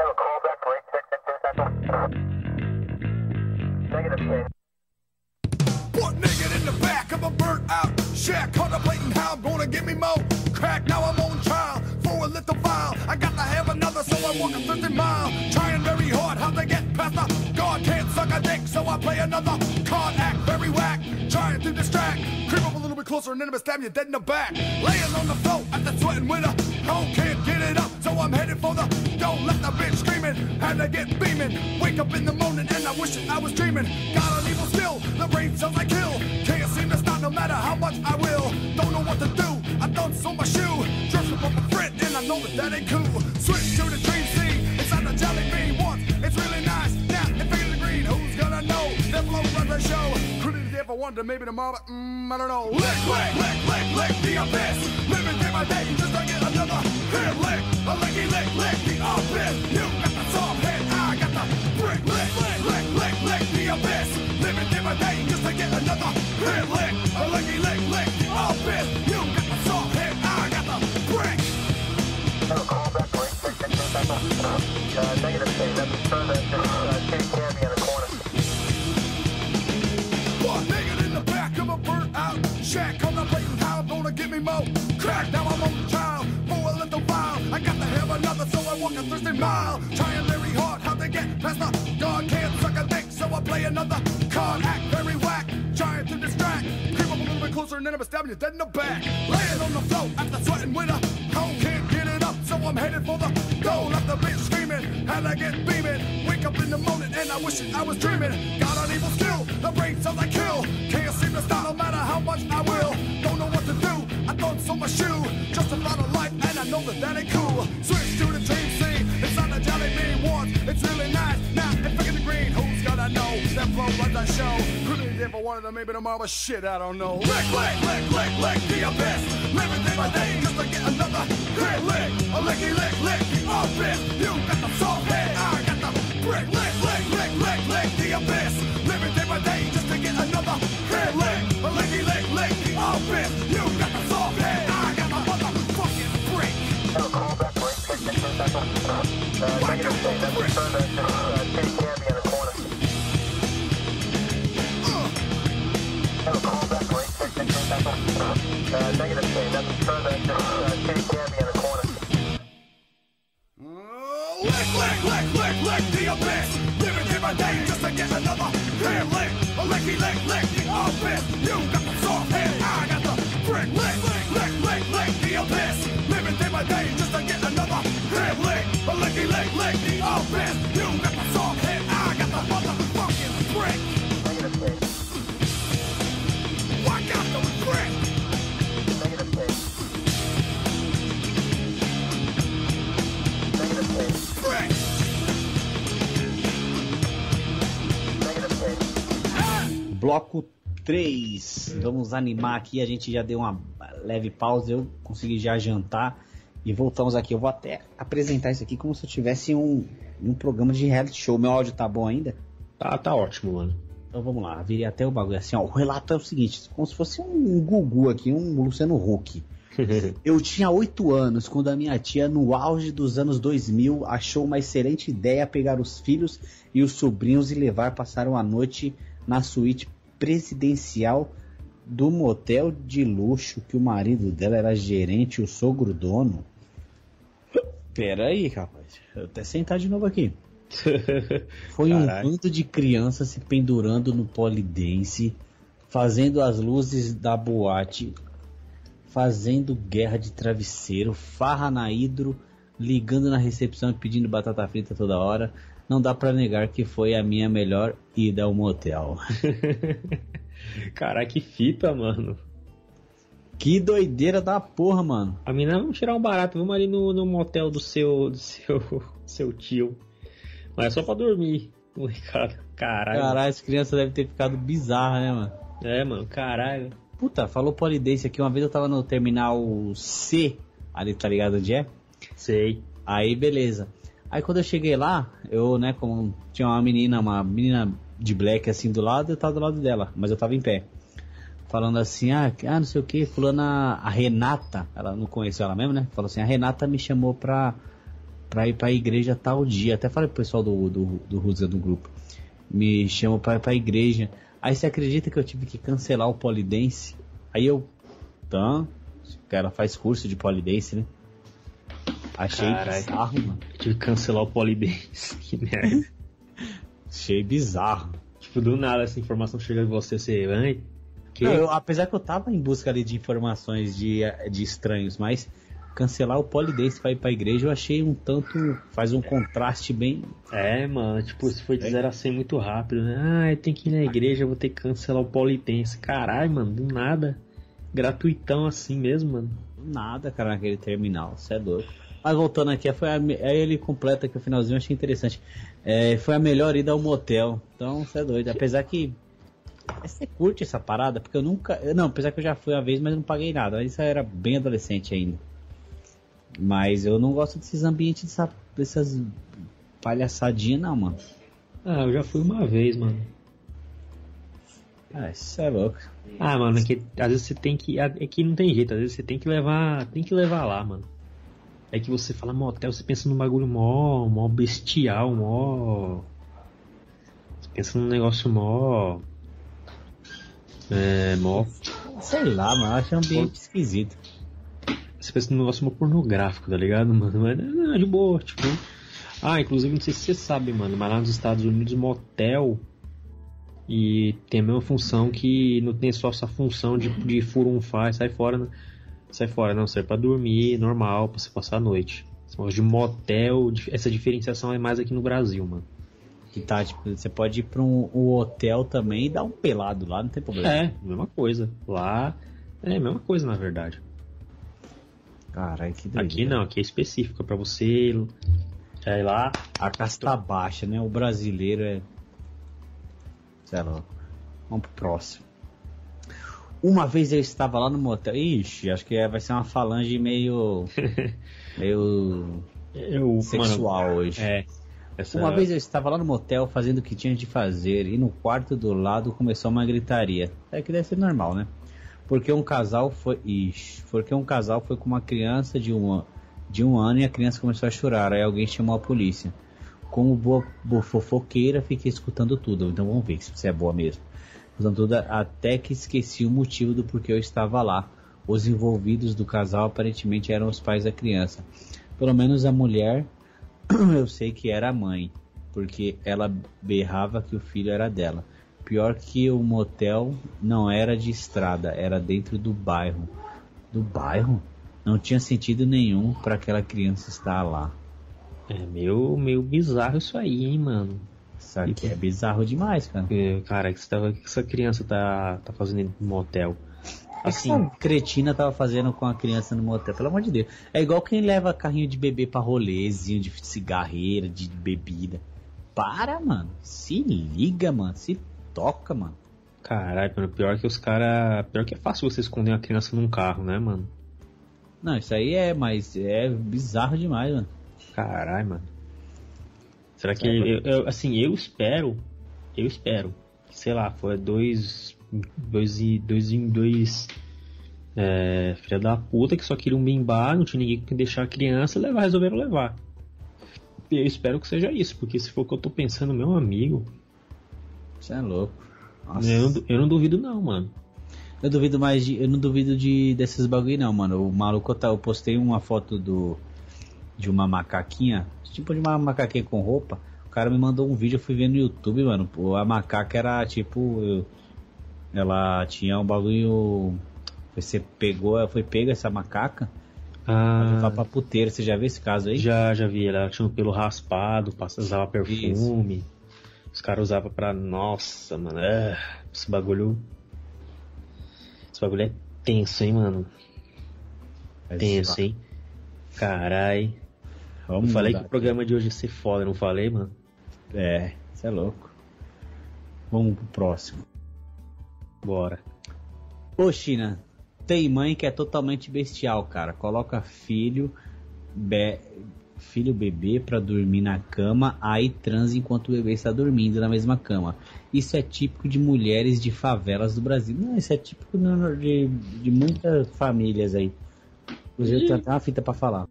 Butt naked in the back of a burnt out shack, contemplating how I'm gonna get me more crack. Now I'm on trial for a little while. I got to have another, so I walk a fifty mile. Trying very hard how to get past the guard. Can't suck a dick, so I play another card act very whack. Trying to distract, creep up a little bit closer and then I'm stab you dead in the back. Laying on the floor at the sweating winter. Oh, can't get it up, so I'm headed for the. Don't let the bitch screaming, had to get beaming. Wake up in the morning and I wish that I was dreaming. Got an evil skill, the brain cells I kill. Can't seem to stop no matter how much I will. Don't know what to do, I done sold my shoe. Dressed up on my friend, know that that ain't cool. Switch to the dream scene, inside the jelly bean once. It's really nice, now it's bigger than green. Who's gonna know? That flow runs the show. Could it if I wonder, maybe tomorrow, but mm, I don't know. Lick, lick, lick, lick, lick the abyss. Living day by day, just to get another hit lick. A licky lick, lick the abyss. You got the soft hit, I got the brick. Lick, lick, lick, lick, lick the abyss. Living day by day, just to get another hit lick. A licky lick, lick the abyss. You got the soft hit, I got the brick. Hello, call back, break, break, break, break, break, uh, negative state, that's a turn that, uh, Kitty Cammy in the corner. One nigga in the back of a burnt out shack, contemplating how I'm gonna get me more crack. Now I'm on the trial for a little while. I got to have another, so I walk a thirsty mile. Trying very hard, how they get past the guard can't suck a dick, so I play another card. Act very whack, trying to distract. Creep up a little bit closer and then I'm stabbing you dead in the back. Laying on the floor after sweating with a hole, can't get it up, so I'm headed for the goal. Left the bitch screaming, had I get beaming. Wake up in the morning and I wish it I was dreaming. Got an evil skill, the brain cells I kill. Can't seem to stop no matter how much I will. Don't know what to do, I thought so my shoe. Just a lot of life and I know that that ain't cool. Switch to the dream scene, it's on the jelly bean once. It's really nice, now it's picking the green. Who's gonna know, that flow runs that show. Couldn't be there for one of them, maybe tomorrow, but shit, I don't know. Lick, lick, lick, lick, lick the abyss. Living day by day just to get another hit lick. A licky lick, lick the abyss. You got the soft head, I got the brick. Lick, lick, lick, lick, lick the abyss. Living day by day just to get another hit lick. A licky lick, lick the abyss. You got the soft head, I got the motherfucking brick. Hello, call back, break, break, break, break, break, uh, negative state, that's a turn that, uh, Kitty Cammy in the corner. Hello, call back, break, break, break, break, break, uh, negative state, that's a turn that, uh, Kitty Cammy in the corner. Lick, lick, lick, lick, lick the abyss. Living day by day just to get another hit lick. A licky lick, lick the abyss. You got the soft head, I got the brick. Lick, lick, lick, lick, lick the abyss. Living day by day just to get another hit lick. A licky lick, lick the abyss. You got the soft head, I got the motherfucking brick. Negative state, I got the brick. negative state. Negative state, Brick. negative state. Bloco três. Vamos animar aqui. A gente já deu uma leve pausa. Eu consegui já jantar. E voltamos aqui. Eu vou até apresentar isso aqui como se eu tivesse um, um programa de reality show. Meu áudio tá bom ainda? Tá, tá ótimo, mano. Então vamos lá. Virei até o bagulho. Assim, ó, o relato é o seguinte. Como se fosse um Gugu aqui. Um Luciano Huck. Eu tinha oito anos quando a minha tia, no auge dos anos dois mil, achou uma excelente ideia pegar os filhos e os sobrinhos e levar passar uma noite na suíte presidencial do motel de luxo que o marido dela era gerente e o sogro dono. Pera aí, rapaz. Eu até sentar de novo aqui. Foi Caraca. um bando de crianças se pendurando no polidense, fazendo as luzes da boate, fazendo guerra de travesseiro, farra na hidro, ligando na recepção e pedindo batata frita toda hora. Não dá pra negar que foi a minha melhor ida ao motel. Caraca, que fita, mano. Que doideira da porra, mano. A mina, vamos tirar um barato, vamos ali no, no motel do seu, do seu, seu tio. Mas é só pra dormir, o Ricardo. Caralho. Caralho, essa criança deve ter ficado bizarra, né, mano? É, mano, caralho. Puta, falou polidense aqui. Uma vez eu tava no terminal C, ali, tá ligado onde é? Sei. Aí, beleza. Aí quando eu cheguei lá, eu, né, como tinha uma menina, uma menina de black assim do lado, eu tava do lado dela, mas eu tava em pé. Falando assim, ah, ah não sei o que, fulana, a Renata, ela não conheceu ela mesmo, né? Falou assim, a Renata me chamou pra, pra ir pra igreja tal dia. Até falei pro pessoal do, do, do Rusga do grupo. Me chamou pra ir pra igreja. Aí você acredita que eu tive que cancelar o polidense? Aí eu, tá, ela faz curso de polidense, né? Achei Carai. bizarro, mano. Eu tive que cancelar o polidense. Que merda. Achei bizarro. Tipo, do nada essa informação chega em você, você... Ai, que... Não, eu, apesar que eu tava em busca ali de informações de, de estranhos, mas cancelar o polidense pra ir pra igreja eu achei um tanto... Faz um contraste bem... É, mano, tipo, se foi de zero a cem muito rápido, né? Ah, tem que ir na igreja, eu vou ter que cancelar o polidense. Caralho, mano, do nada. Gratuitão assim mesmo, mano. Nada, cara, naquele terminal, você é louco. Mas voltando aqui, foi a, aí ele completa aqui o finalzinho, eu achei interessante. É, foi a melhor ida ao motel. Então, você é doido. Apesar que você curte essa parada, porque eu nunca... Não, apesar que eu já fui uma vez, mas não paguei nada. Isso era bem adolescente ainda. Mas eu não gosto desses ambientes, dessa, dessas palhaçadinhas não, mano. Ah, eu já fui uma vez, mano. Ah, isso é louco. Ah, mano, é que às vezes você tem que... É que não tem jeito, às vezes você tem que levar... Tem que levar lá, mano. É que você fala motel, você pensa num bagulho mó, mó bestial, mó... Você pensa num negócio mó... É, mó... Sei lá, mano, eu acho um ambiente esquisito. Você pensa num negócio mó pornográfico, tá ligado, mano? Mas não, de boa, tipo... Ah, inclusive, não sei se você sabe, mano, mas lá nos Estados Unidos, motel... E tem a mesma função que não tem só essa função de, de fura um faz, sai fora... Né? Sai fora, não, serve pra dormir, normal, pra você passar a noite. Esse negócio de motel, essa diferenciação é mais aqui no Brasil, mano. Que tá, tipo, você pode ir pra um, um hotel também e dar um pelado lá, não tem problema. É, mesma coisa. Lá é a mesma coisa, na verdade. Caralho, que doido. Aqui não, aqui é específico, é pra você ir lá... A casta baixa, né? O brasileiro é... Sei lá. Vamos pro próximo. Uma vez eu estava lá no motel. Ixi, acho que vai ser uma falange meio. meio. eu, sexual mano, hoje. É. Essa... Uma vez eu estava lá no motel fazendo o que tinha de fazer. E no quarto do lado começou uma gritaria. É que deve ser normal, né? Porque um casal foi. Ixi. Porque um casal foi com uma criança de um, de um ano e a criança começou a chorar. Aí alguém chamou a polícia. Como boa, boa fofoqueira, fiquei escutando tudo. Então vamos ver se você é boa mesmo. Tudo, até que esqueci o motivo do porquê eu estava lá. Os envolvidos do casal aparentemente eram os pais da criança. Pelo menos a mulher eu sei que era a mãe, porque ela berrava que o filho era dela. Pior que o motel não era de estrada, era dentro do bairro. Do bairro? Não tinha sentido nenhum para aquela criança estar lá. É meio, meio bizarro isso aí, hein, mano. Isso aqui é bizarro demais, cara. Cara, que, você tava, que essa criança tá, tá fazendo no motel? Assim, essa cretina tava fazendo com a criança no motel, pelo amor de Deus. É igual quem leva carrinho de bebê pra rolezinho, de cigarreira, de bebida. Para, mano. Se liga, mano. Se toca, mano. Caralho, mano. Pior que os caras... Pior que é fácil você esconder uma criança num carro, né, mano? Não, isso aí é, mas é bizarro demais, mano. Caralho, mano. Será que... Eu, eu, assim, eu espero... Eu espero... Sei lá, foi dois... Dois e... Dois em dois... É, filha da puta que só queriam bimbar, não tinha ninguém que deixar a criança levar, resolveram levar. E eu espero que seja isso, porque se for o que eu tô pensando, meu amigo... Você é louco. Nossa. Eu, eu não duvido não, mano. Eu duvido mais de... Eu não duvido de desses bagulho não, mano. O maluco, tá, eu postei uma foto do... De uma macaquinha, tipo de uma macaquinha com roupa. O cara me mandou um vídeo, eu fui ver no YouTube, mano. A macaca era tipo... Eu, ela tinha um bagulho... Você pegou, foi pega essa macaca ah, pra levar pra puteira. Você já viu esse caso aí? Já, já vi. Ela tinha um pelo raspado, usava perfume. Isso. Os caras usavam pra... Nossa, mano. É, esse bagulho... Esse bagulho é tenso, hein, mano. Mas tenso, hein. Carai. Eu falei que o programa de hoje ia ser foda, não falei, mano? É, você é louco. Vamos pro próximo. Bora. Ô, China, tem mãe que é totalmente bestial, cara. Coloca filho, be... filho bebê pra dormir na cama, aí transa enquanto o bebê está dormindo na mesma cama. Isso é típico de mulheres de favelas do Brasil. Não, isso é típico de, de muitas famílias aí. Inclusive eu tenho até uma fita pra falar.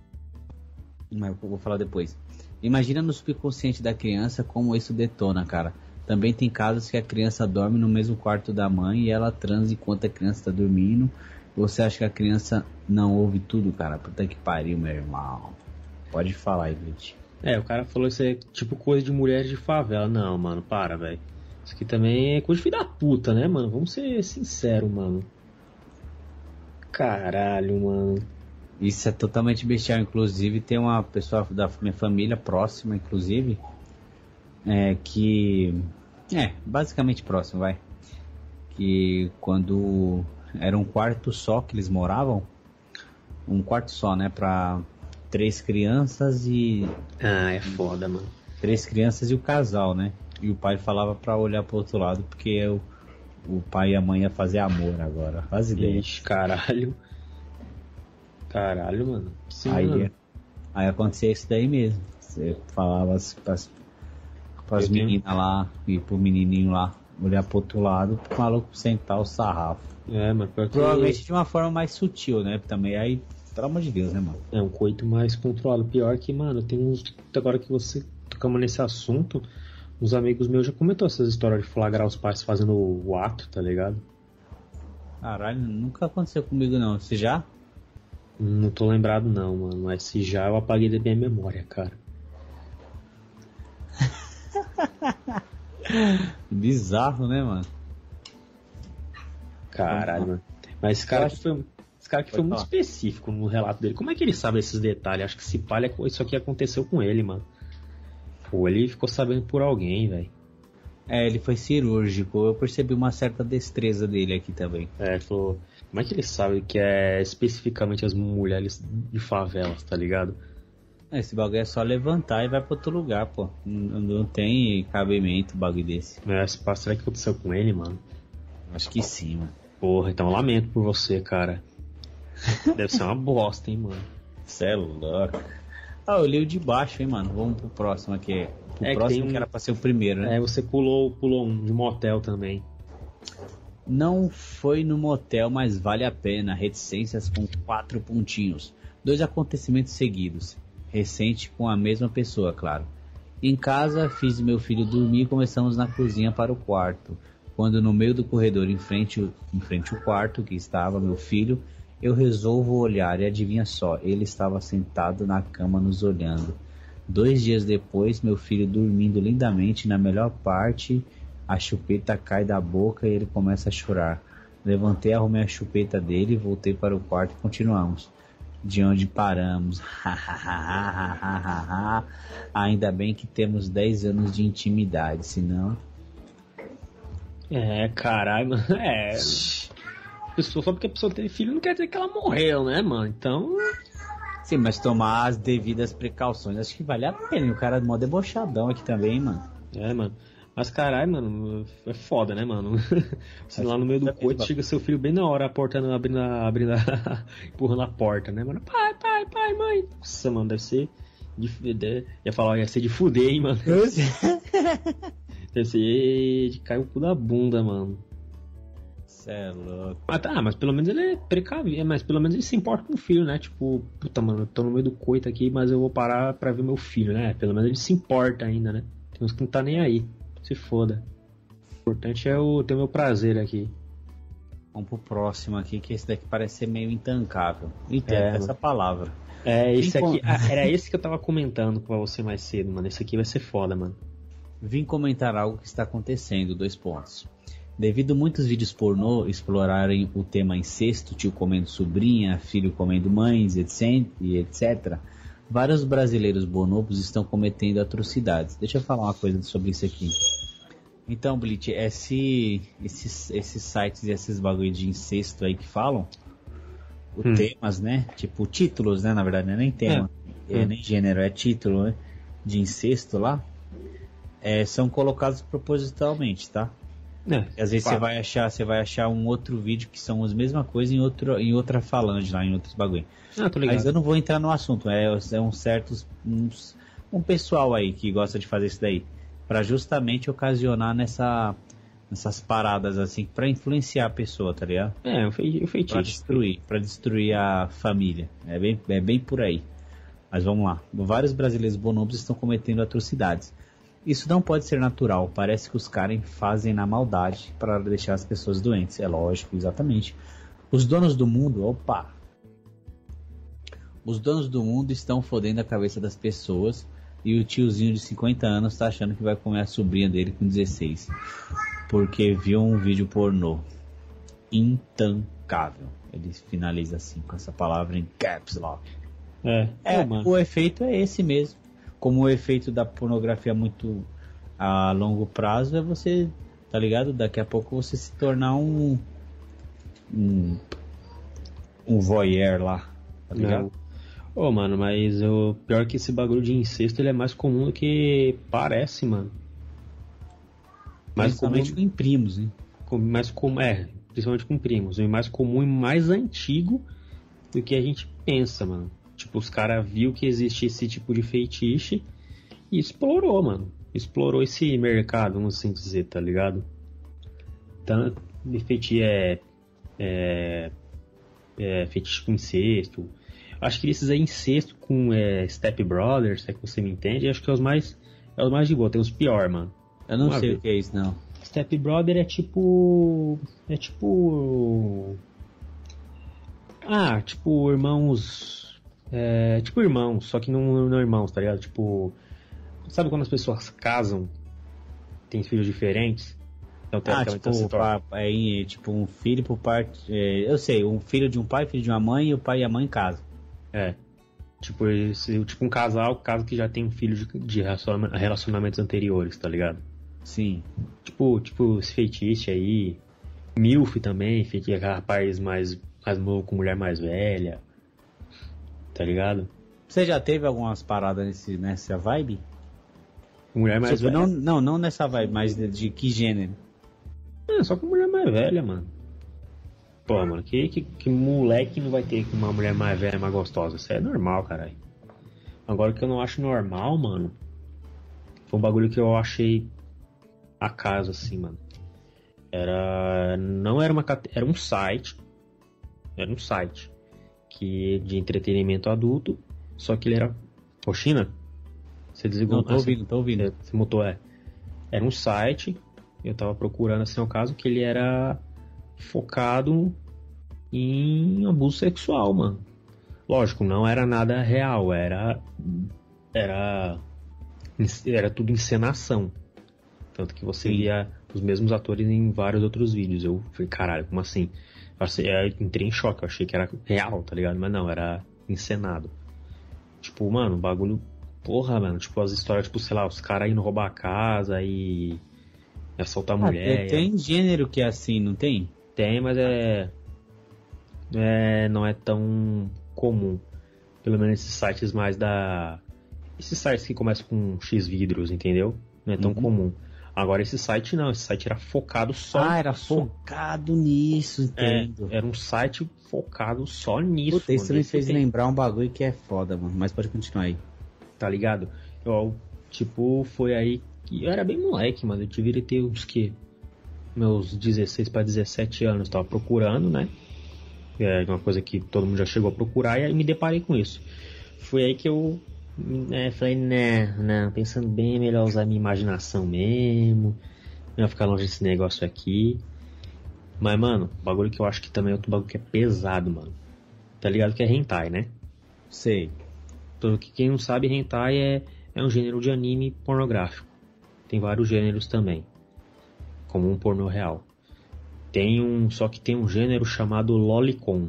Mas eu vou falar depois. Imagina no subconsciente da criança como isso detona, cara. Também tem casos que a criança dorme no mesmo quarto da mãe e ela transa enquanto a criança tá dormindo. Você acha que a criança não ouve tudo, cara? Puta que pariu, meu irmão. Pode falar aí, Glitch. É, o cara falou isso é tipo coisa de mulheres de favela. Não, mano, para, velho. Isso aqui também é coisa de filho da puta, né, mano? Vamos ser sinceros, mano. Caralho, mano. Isso é totalmente bestial. Inclusive, tem uma pessoa da minha família próxima, inclusive, é, que... É, basicamente próximo, vai. Que quando era um quarto só que eles moravam, um quarto só, né, pra, três crianças e... Ah, é foda, mano. Três crianças e o casal, né? E o pai falava pra olhar pro outro lado, porque eu, o pai e a mãe ia fazer amor agora. Faz ideia. Ixi, caralho. Caralho, mano. Sim, aí, mano. aí acontecia isso daí mesmo. Você falava as, pras, pras meninas lá e pro menininho lá olhar pro outro lado, pro maluco sentar o sarrafo. É, mas pior que... Provavelmente de uma forma mais sutil, né? Também aí, pelo amor de Deus, né, mano? É um coito mais controlado. Pior que, mano, tem uns... Agora que você tocamos nesse assunto, uns amigos meus já comentou essas histórias de flagrar os pais fazendo o ato, tá ligado? Caralho, nunca aconteceu comigo não. Você já? Não tô lembrado não, mano. Mas se já, eu apaguei da minha memória, cara. Bizarro, né, mano? Caralho, mano. Mas esse cara que foi, esse cara que foi muito falar. específico no relato dele. Como é que ele sabe esses detalhes? Acho que se palha, isso aqui aconteceu com ele, mano. Pô, ele ficou sabendo por alguém, velho. É, ele foi cirúrgico. Eu percebi uma certa destreza dele aqui também. É, ele falou... Como é que ele sabe que é especificamente as mulheres de favelas, tá ligado? Esse bagulho é só levantar e vai pra outro lugar, pô. Não, não tem cabimento um bagulho desse. É, esse passo, será que aconteceu com ele, mano? Acho que sim, mano. Porra, então eu lamento por você, cara. Deve ser uma bosta, hein, mano. Cê é louco. Ah, eu li o de baixo, hein, mano. Vamos pro próximo aqui. O É que próximo tem um- que era pra ser o primeiro, né? É, você pulou, pulou um de motel também. Não foi no motel, mas vale a pena. Reticências com quatro pontinhos. Dois acontecimentos seguidos. Recente com a mesma pessoa, claro. Em casa, fiz meu filho dormir e começamos na cozinha para o quarto. Quando no meio do corredor, em frente, em frente ao quarto que estava meu filho, eu resolvo olhar e adivinha só, ele estava sentado na cama nos olhando. Dois dias depois, meu filho dormindo lindamente na melhor parte, a chupeta cai da boca e ele começa a chorar. Levantei, arrumei a chupeta dele, voltei para o quarto e continuamos. De onde paramos. Ainda bem que temos dez anos de intimidade, senão... É, caralho, mano. É. Pessoa, só porque a pessoa teve filho não quer dizer que ela morreu, né, mano? Então. Sim, mas tomar as devidas precauções, acho que vale a pena. E o cara é mó debochadão aqui também, mano. É, mano. Mas caralho, mano, é foda, né, mano? Você lá no meio do coito, chega seu filho bem na hora, a porta abrindo, a- abrindo a, empurrando a porta, né, mano? Pai, pai, pai, mãe. Nossa, mano, deve ser. De, de, ia falar, ia ser de fuder, hein, mano? Deve ser de cair o cu da bunda, mano. Cê é louco. Ah, tá, mas pelo menos ele é precavido, mas pelo menos ele se importa com o filho, né? Tipo, puta, mano, eu tô no meio do coito aqui, mas eu vou parar pra ver meu filho, né? Pelo menos ele se importa ainda, né? Tem uns que não tá nem aí. Se foda. O importante é o ter o meu prazer aqui. Vamos pro próximo aqui, que esse daqui parece ser meio intancável. Entendo É, essa palavra. É, esse Vim com- aqui. ah, era esse que eu tava comentando com você mais cedo, mano. Esse aqui vai ser foda, mano. Vim comentar algo que está acontecendo, dois pontos. Devido a muitos vídeos pornô explorarem o tema incesto, tio comendo sobrinha, filho comendo mães, etc, e etcétera, vários brasileiros bonobos estão cometendo atrocidades. Deixa eu falar uma coisa sobre isso aqui. Então, Blitz, esse, esses, esses sites e esses bagulho de incesto aí que falam, o Hum. temas, né? Tipo, títulos, né? Na verdade, não é nem tema, é, Hum. nem gênero, é título, né? De incesto lá. É, são colocados propositalmente, tá? É, E às vezes você fato. vai achar, você vai achar um outro vídeo que são as mesmas coisas em, outro, em outra falange lá, em outros bagulho. Ah, tô ligado. Mas eu não vou entrar no assunto, é, é um certos uns, um pessoal aí que gosta de fazer isso daí, pra justamente ocasionar nessa nessas paradas assim, pra influenciar a pessoa, tá ligado? É, o fei- o Pra feitiço. destruir, pra destruir a família. É bem, é bem por aí. Mas vamos lá. Vários brasileiros bonobos estão cometendo atrocidades. Isso não pode ser natural. Parece que os caras fazem na maldade para deixar as pessoas doentes. É lógico, exatamente. Os donos do mundo, opa! Os donos do mundo estão fodendo a cabeça das pessoas e o tiozinho de cinquenta anos está achando que vai comer a sobrinha dele com dezesseis. Porque viu um vídeo pornô. Intancável. Ele finaliza assim, com essa palavra em caps lock. É, É, Pô, mano. o efeito é esse mesmo. Como o efeito da pornografia muito a longo prazo é você, tá ligado? Daqui a pouco você se tornar um um, um voyeur lá, tá ligado? Não. Ô, mano, mas o pior que esse bagulho de incesto ele é mais comum do que parece, mano. Mais Principalmente comum, em primos, hein? com- mais comum, é, principalmente com primos. E mais comum e mais antigo do que a gente pensa, mano. Tipo, os caras viu que existe esse tipo de feitiço e explorou, mano. Explorou esse mercado, vamos assim dizer, tá ligado? Tanto de feitiço é, é, é feitiço com incesto. Acho que esses aí incesto com é, Step Brothers, se é que você me entende, acho que é os mais é os mais de boa, tem os pior, mano. Eu não Vamos sei ver. o que é isso, não. Step Brother é tipo é tipo ah, tipo irmãos é, tipo irmãos, só que não, não irmãos, tá ligado? Tipo, sabe quando as pessoas casam, tem filhos diferentes? Então, Ah, teoricamente, tipo, se torna- pa- é, tipo, um filho por parte... é, eu sei, um filho de um pai, filho de uma mãe, e o pai e a mãe casam. É. Tipo, esse, tipo um casal, caso que já tem um filho de, de relaciona- relacionamentos anteriores, tá ligado? Sim. Tipo, tipo esse feitiço aí. Milf também, feitiço, rapaz mais, mais novo com mulher mais velha. Tá ligado? Você já teve algumas paradas nesse, nessa vibe? Mulher mais Tipo, velha. não, não, não nessa vibe, mas de, de que gênero? É, só com mulher mais velha, mano. Pô, mano, que, que, que moleque não vai ter com uma mulher mais velha, mais gostosa? Isso é normal, caralho. Agora o que eu não acho normal, mano, foi um bagulho que eu achei acaso, assim, mano. Era... Não era uma... cate- Era um site. Era um site. Que de entretenimento adulto. Só que ele era... Pô, China? Você desligou... Não, tô Ah, ouvindo, tô ouvindo. Você, você mutou, é. Era um site... Eu tava procurando, assim, o caso que ele era focado em abuso sexual, mano. Lógico, não era nada real, era era era tudo encenação. Tanto que você Sim. via os mesmos atores em vários outros vídeos. Eu falei, caralho, como assim? Eu achei- eu entrei em choque, eu achei que era real, tá ligado? Mas não, era encenado. Tipo, mano, bagulho... Porra, mano, tipo, as histórias, tipo, sei lá, os caras indo roubar a casa e... assaltar a Ah, mulher. tem, tem gênero que é assim, não tem? Tem, mas é, é. Não é tão comum. Pelo menos esses sites mais da. Esses sites que começam com X vidros, entendeu? Não é tão Uhum. comum. Agora esse site não, esse site era focado só. Ah, era só- focado nisso, É, entendo. era um site focado só nisso. Puta, isso mano. me Esse fez tem, lembrar um bagulho que é foda, mano. Mas pode continuar aí. Tá ligado? Eu, tipo, foi aí que. Eu era bem moleque, mano. Eu deveria ter uns que. Meus dezesseis para dezessete anos, tava procurando, né? É uma coisa que todo mundo já chegou a procurar, e aí me deparei com isso. Foi aí que eu né, falei, não, não, pensando bem, é melhor usar minha imaginação mesmo, melhor ficar longe desse negócio aqui. Mas, mano, bagulho que eu acho que também é outro bagulho que é pesado, mano. Tá ligado que é hentai, né? Sei. Então, que quem não sabe, hentai é, é um gênero de anime pornográfico. Tem vários gêneros também, como um pornô real. Tem um, só que tem um gênero chamado lolicon.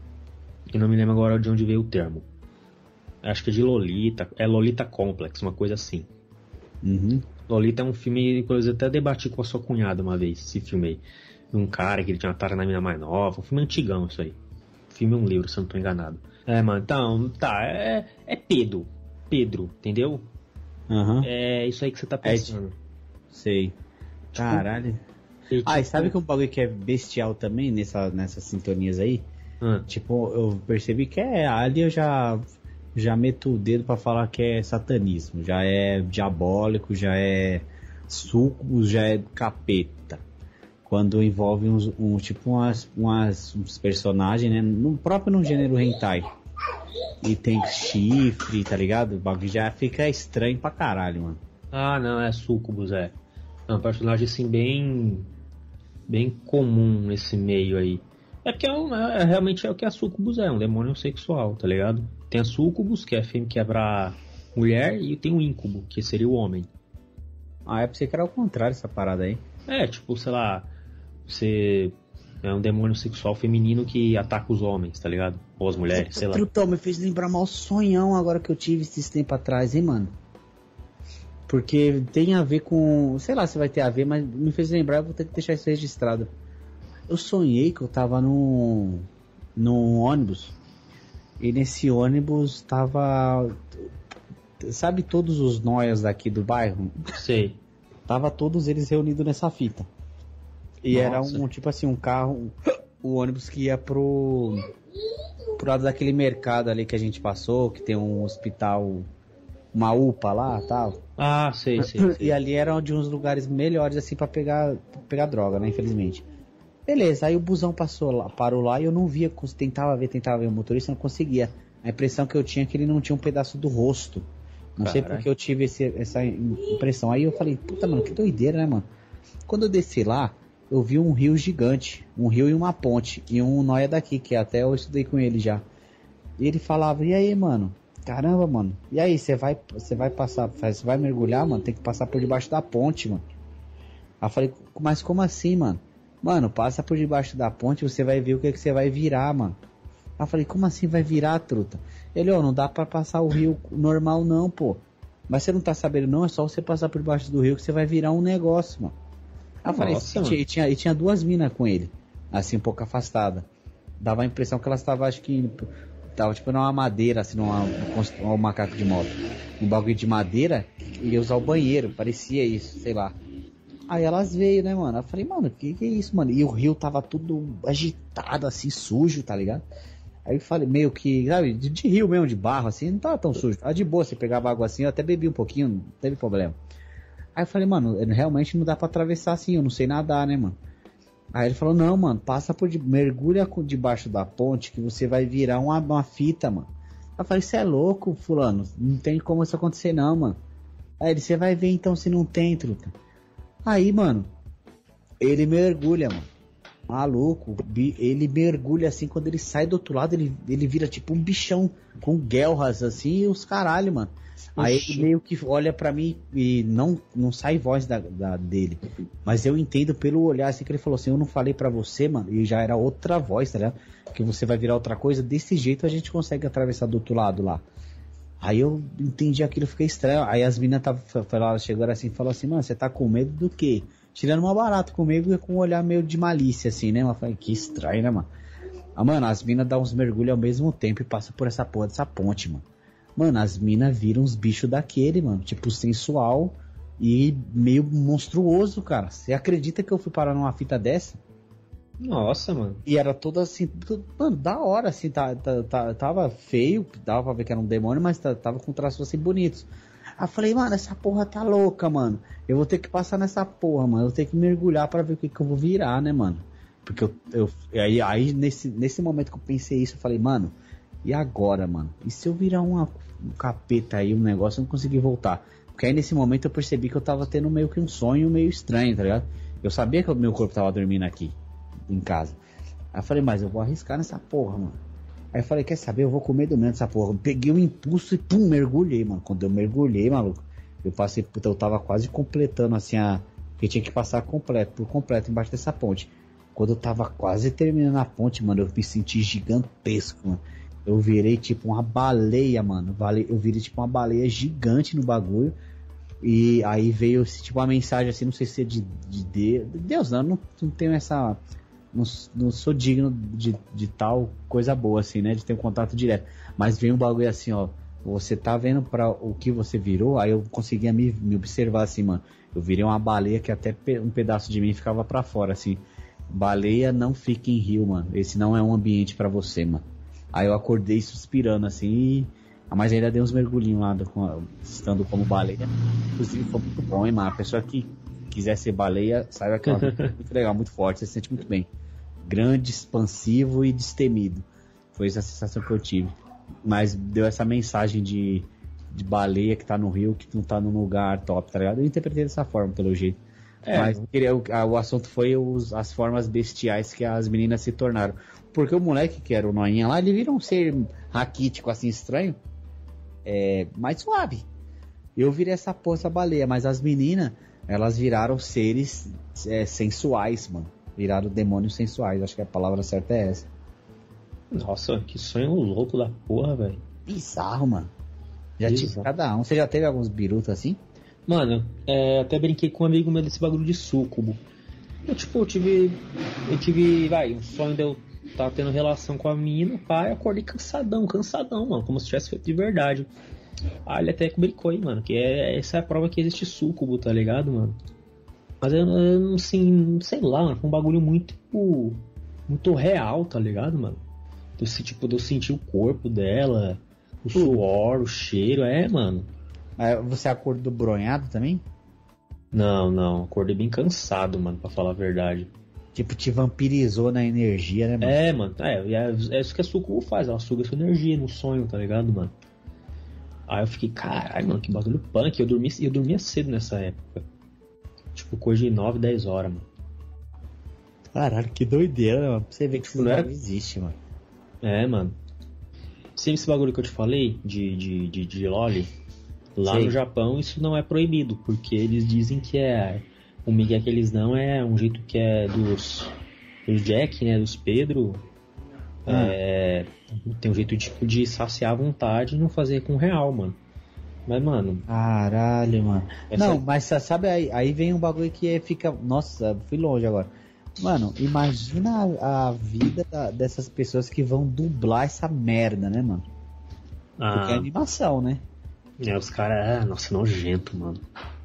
Eu não me lembro agora de onde veio o termo. Acho que é de Lolita, é Lolita Complex, uma coisa assim. Uhum. Lolita é um filme, inclusive até debati com a sua cunhada uma vez, esse filme aí. Um cara que ele tinha uma tara na mina mais nova, um filme antigão isso aí. O filme é um livro, se eu não tô enganado. É, mano, então, tá, é, é Pedro. Pedro, entendeu? Aham. É isso aí que você tá pensando. Sei. Caralho. E, Ah, e tipo, sabe que um bagulho que é bestial também nessa, nessas sintonias aí? ah, Tipo, eu percebi que é ali eu já já meto o dedo pra falar que é satanismo, já é diabólico, já é sucubus, já é capeta. Quando envolve uns, um, tipo umas, umas uns personagens, né, no próprio no gênero hentai. E tem chifre, tá ligado? O bagulho já fica estranho pra caralho, mano. Ah, não, é Sucubus, é. É um personagem assim bem bem comum nesse meio aí. É porque é, um- é- realmente é o que a Sucubus é, um demônio sexual, tá ligado? Tem a Sucubus, que é fêmea, que é pra mulher, e tem o Incubo, que seria o homem. Ah, é pra você que era o contrário essa parada aí. É, tipo, sei lá, você é um demônio sexual feminino que ataca os homens, tá ligado? Ou as mulheres, sei lá. Trutão, me fez lembrar mal sonhão agora que eu tive esses tempo atrás, hein, mano? Porque tem a ver com... Sei lá se vai ter a ver, mas me fez lembrar, eu vou ter que deixar isso registrado. Eu sonhei que eu tava num... num ônibus E nesse ônibus tava... Sabe todos os noias daqui do bairro? Sei. Tava todos eles reunidos nessa fita. E Nossa. era um, tipo assim, um carro... O ônibus que ia pro... Pro lado daquele mercado ali que a gente passou, que tem um hospital... Uma U P A lá e tal. Ah, sei, sei, sei. E ali era de uns lugares melhores, assim, pra pegar, pra pegar droga, né? Infelizmente. Beleza, aí o busão passou lá, parou lá e eu não via, tentava ver, tentava ver o motorista, não conseguia. A impressão que eu tinha é que ele não tinha um pedaço do rosto. Não sei porque eu tive esse, essa impressão. Aí eu falei, puta, mano, que doideira, né, mano? Quando eu desci lá, eu vi um rio gigante. Um rio e uma ponte. E um nóia daqui, que até eu estudei com ele já. E ele falava, e aí, mano? Caramba, mano. E aí, você vai, você vai passar, você vai mergulhar, mano? Tem que passar por debaixo da ponte, mano. Aí eu falei, mas como assim, mano? Mano, passa por debaixo da ponte, você vai ver o que, que você vai virar, mano. Aí eu falei, como assim vai virar, truta? Ele, ó, oh, não dá pra passar o rio normal não, pô. Mas você não tá sabendo não, é só você passar por debaixo do rio que você vai virar um negócio, mano. Aí eu falei, Nossa, e tinha, e, tinha, e tinha duas minas com ele, assim, um pouco afastada. Dava a impressão que elas estavam, acho que... Tava tipo numa madeira, assim, numa, um macaco de moto. Um bagulho de madeira e ia usar o banheiro, parecia isso, sei lá. Aí elas veio, né, mano? Eu falei, mano, que que é isso, mano? E o rio tava tudo agitado, assim, sujo, tá ligado? Aí eu falei, meio que, sabe, de, de rio mesmo, de barro, assim, não tava tão sujo. Tava de boa, você pegava água assim, eu até bebi um pouquinho, não teve problema. Aí eu falei, mano, realmente não dá pra atravessar assim, eu não sei nadar, né, mano? Aí ele falou, não, mano, passa por de... mergulha debaixo da ponte que você vai virar uma, uma fita, mano. Eu falei, você é louco, fulano, não tem como isso acontecer não, mano. Aí ele, você vai ver então se não tem, truta. Aí, mano, ele mergulha, mano. Maluco, ele mergulha assim, quando ele sai do outro lado, ele, ele vira tipo um bichão com guelras assim e os caralho, mano. Aí ele meio que olha pra mim e não, não sai voz da, da, dele. Mas eu entendo pelo olhar assim que ele falou assim, eu não falei pra você, mano, e já era outra voz, tá ligado? Que você vai virar outra coisa, desse jeito a gente consegue atravessar do outro lado lá. Aí eu entendi aquilo, fiquei estranho. Aí as meninas chegaram assim e falaram assim, mano, você tá com medo do quê? Tirando uma barata comigo e com um olhar meio de malícia assim, né? Eu falei, que estranho, né, mano? Ah, mano, as minas dão uns mergulhos ao mesmo tempo e passam por essa porra dessa ponte, mano. Mano, as minas viram uns bichos daquele, mano. Tipo, sensual e meio monstruoso, cara. Você acredita que eu fui parar numa fita dessa? Nossa, mano. E era toda assim, tudo, mano, da hora, assim. Tá, tá, tá, tava feio, dava pra ver que era um demônio, mas tá, tava com traços assim bonitos. Aí eu falei, mano, essa porra tá louca, mano. Eu vou ter que passar nessa porra, mano. Eu vou ter que mergulhar pra ver o que, que eu vou virar, né, mano? Porque eu. eu aí aí nesse, nesse momento que eu pensei isso, eu falei, mano. E agora, mano? E se eu virar uma, um capeta aí, um negócio, eu não conseguir voltar? Porque aí nesse momento eu percebi que eu tava tendo meio que um sonho meio estranho, tá ligado? Eu sabia que o meu corpo tava dormindo aqui, em casa. Aí eu falei, mas eu vou arriscar nessa porra, mano. Aí eu falei, quer saber? Eu vou comer do meio dessa porra. Eu peguei um impulso e pum, mergulhei, mano. Quando eu mergulhei, maluco, eu passei, puta, eu tava quase completando assim a... que eu tinha que passar completo, por completo, embaixo dessa ponte. Quando eu tava quase terminando a ponte, mano, eu me senti gigantesco, mano. Eu virei tipo uma baleia, mano. Eu virei tipo uma baleia gigante no bagulho. E aí veio tipo uma mensagem assim, não sei se é de, de, de Deus, não, não, não tenho essa... Não, não sou digno de, de tal coisa boa assim, né? De ter um contato direto. Mas veio um bagulho assim, ó. Você tá vendo pra o que você virou? Aí eu conseguia me, me observar assim, mano. Eu virei uma baleia que até um pedaço de mim ficava pra fora, assim. Baleia não fica em rio, mano. Esse não é um ambiente pra você, mano. Aí eu acordei suspirando assim, e... mas ainda dei uns mergulhinhos lá, do, estando como baleia. Inclusive foi muito bom, hein, mano? A pessoa que quiser ser baleia, saiba que é muito legal, muito forte, você se sente muito bem. Grande, expansivo e destemido. Foi essa sensação que eu tive. Mas deu essa mensagem de, de baleia que tá no rio, que não tá num lugar top, tá ligado? Eu interpretei dessa forma, pelo jeito. É, mas queria, o, a, o assunto foi os, as formas bestiais que as meninas se tornaram. Porque o moleque, que era o noinha lá, ele vira um ser raquítico, assim, estranho. É, mais suave. Eu virei essa porra, essa baleia. Mas as meninas, elas viraram seres é, sensuais, mano. Viraram demônios sensuais. Acho que a palavra certa é essa. Nossa, que sonho louco da porra, velho. Bizarro, mano. Já Bizarro. tive cada um. Você já teve alguns birutos assim? Mano, é, até brinquei com um amigo meu desse bagulho de súcubo. Eu, tipo, eu tive... Eu tive, vai, um sonho de eu tava tendo relação com a mina, pai, eu acordei cansadão, cansadão, mano, como se tivesse feito de verdade. Aí ele até brincou aí, mano, que é, essa é a prova que existe súcubo, tá ligado, mano? Mas eu, eu não assim, sei lá, mano, foi um bagulho muito, muito real, tá ligado, mano? Desse tipo, de eu sentir o corpo dela, o suor, o cheiro, é, mano. Aí você acordou bronhado também? Não, não, acordei bem cansado, mano, pra falar a verdade. Tipo, te vampirizou na energia, né, mano? É, mano, é, é, é isso que a sucubo faz, ela suga sua energia no sonho, tá ligado, mano? Aí eu fiquei, caralho, mano, que bagulho punk, eu, dormi, eu dormia cedo nessa época. Tipo, coisa de nove, dez horas, mano. Caralho, que doideira, né, mano? Pra você ver que isso não era... existe, mano. É, mano. Sempre esse bagulho que eu te falei, de, de, de, de loli, lá Sei. no Japão isso não é proibido, porque eles dizem que é... O migué que eles dão é um jeito que é dos... Dos Jack, né, dos Pedro... Ah. É, tem um jeito tipo, de saciar a vontade e não fazer com real, mano. Mas, mano... Caralho, mano. Essa... Não, mas sabe, aí, aí vem um bagulho que é, fica... Nossa, fui longe agora. Mano, imagina a, a vida da, dessas pessoas que vão dublar essa merda, né, mano? Ah, Porque é animação, né? é, os caras... Ah, nossa, nojento, mano.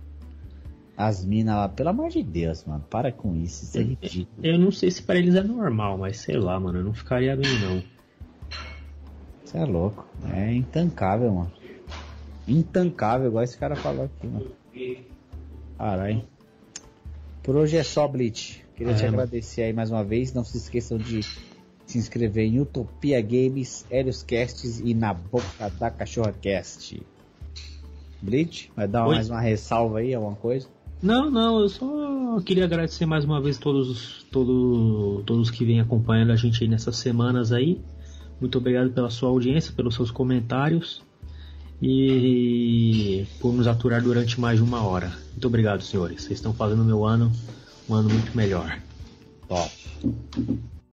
As minas lá, pelo amor de Deus, mano, para com isso, isso é ridículo. Eu não sei se pra eles é normal, mas sei lá, mano, eu não ficaria bem, não. Isso é louco, é intancável, mano. Intancável, igual esse cara falou aqui, mano. Caralho. Por hoje é só, Blitz. Queria É, te mano. agradecer aí mais uma vez. Não se esqueçam de se inscrever em Utopia Games, Helios Casts e Na Boca da Cachorra Cast. Blitz, vai dar Oi? mais uma ressalva aí, alguma coisa? Não, não, eu só queria agradecer mais uma vez todos, todo, todos que vêm acompanhando a gente aí nessas semanas aí. Muito obrigado pela sua audiência, pelos seus comentários e por nos aturar durante mais de uma hora. Muito obrigado, senhores. Vocês estão fazendo o meu ano um ano muito melhor. Top.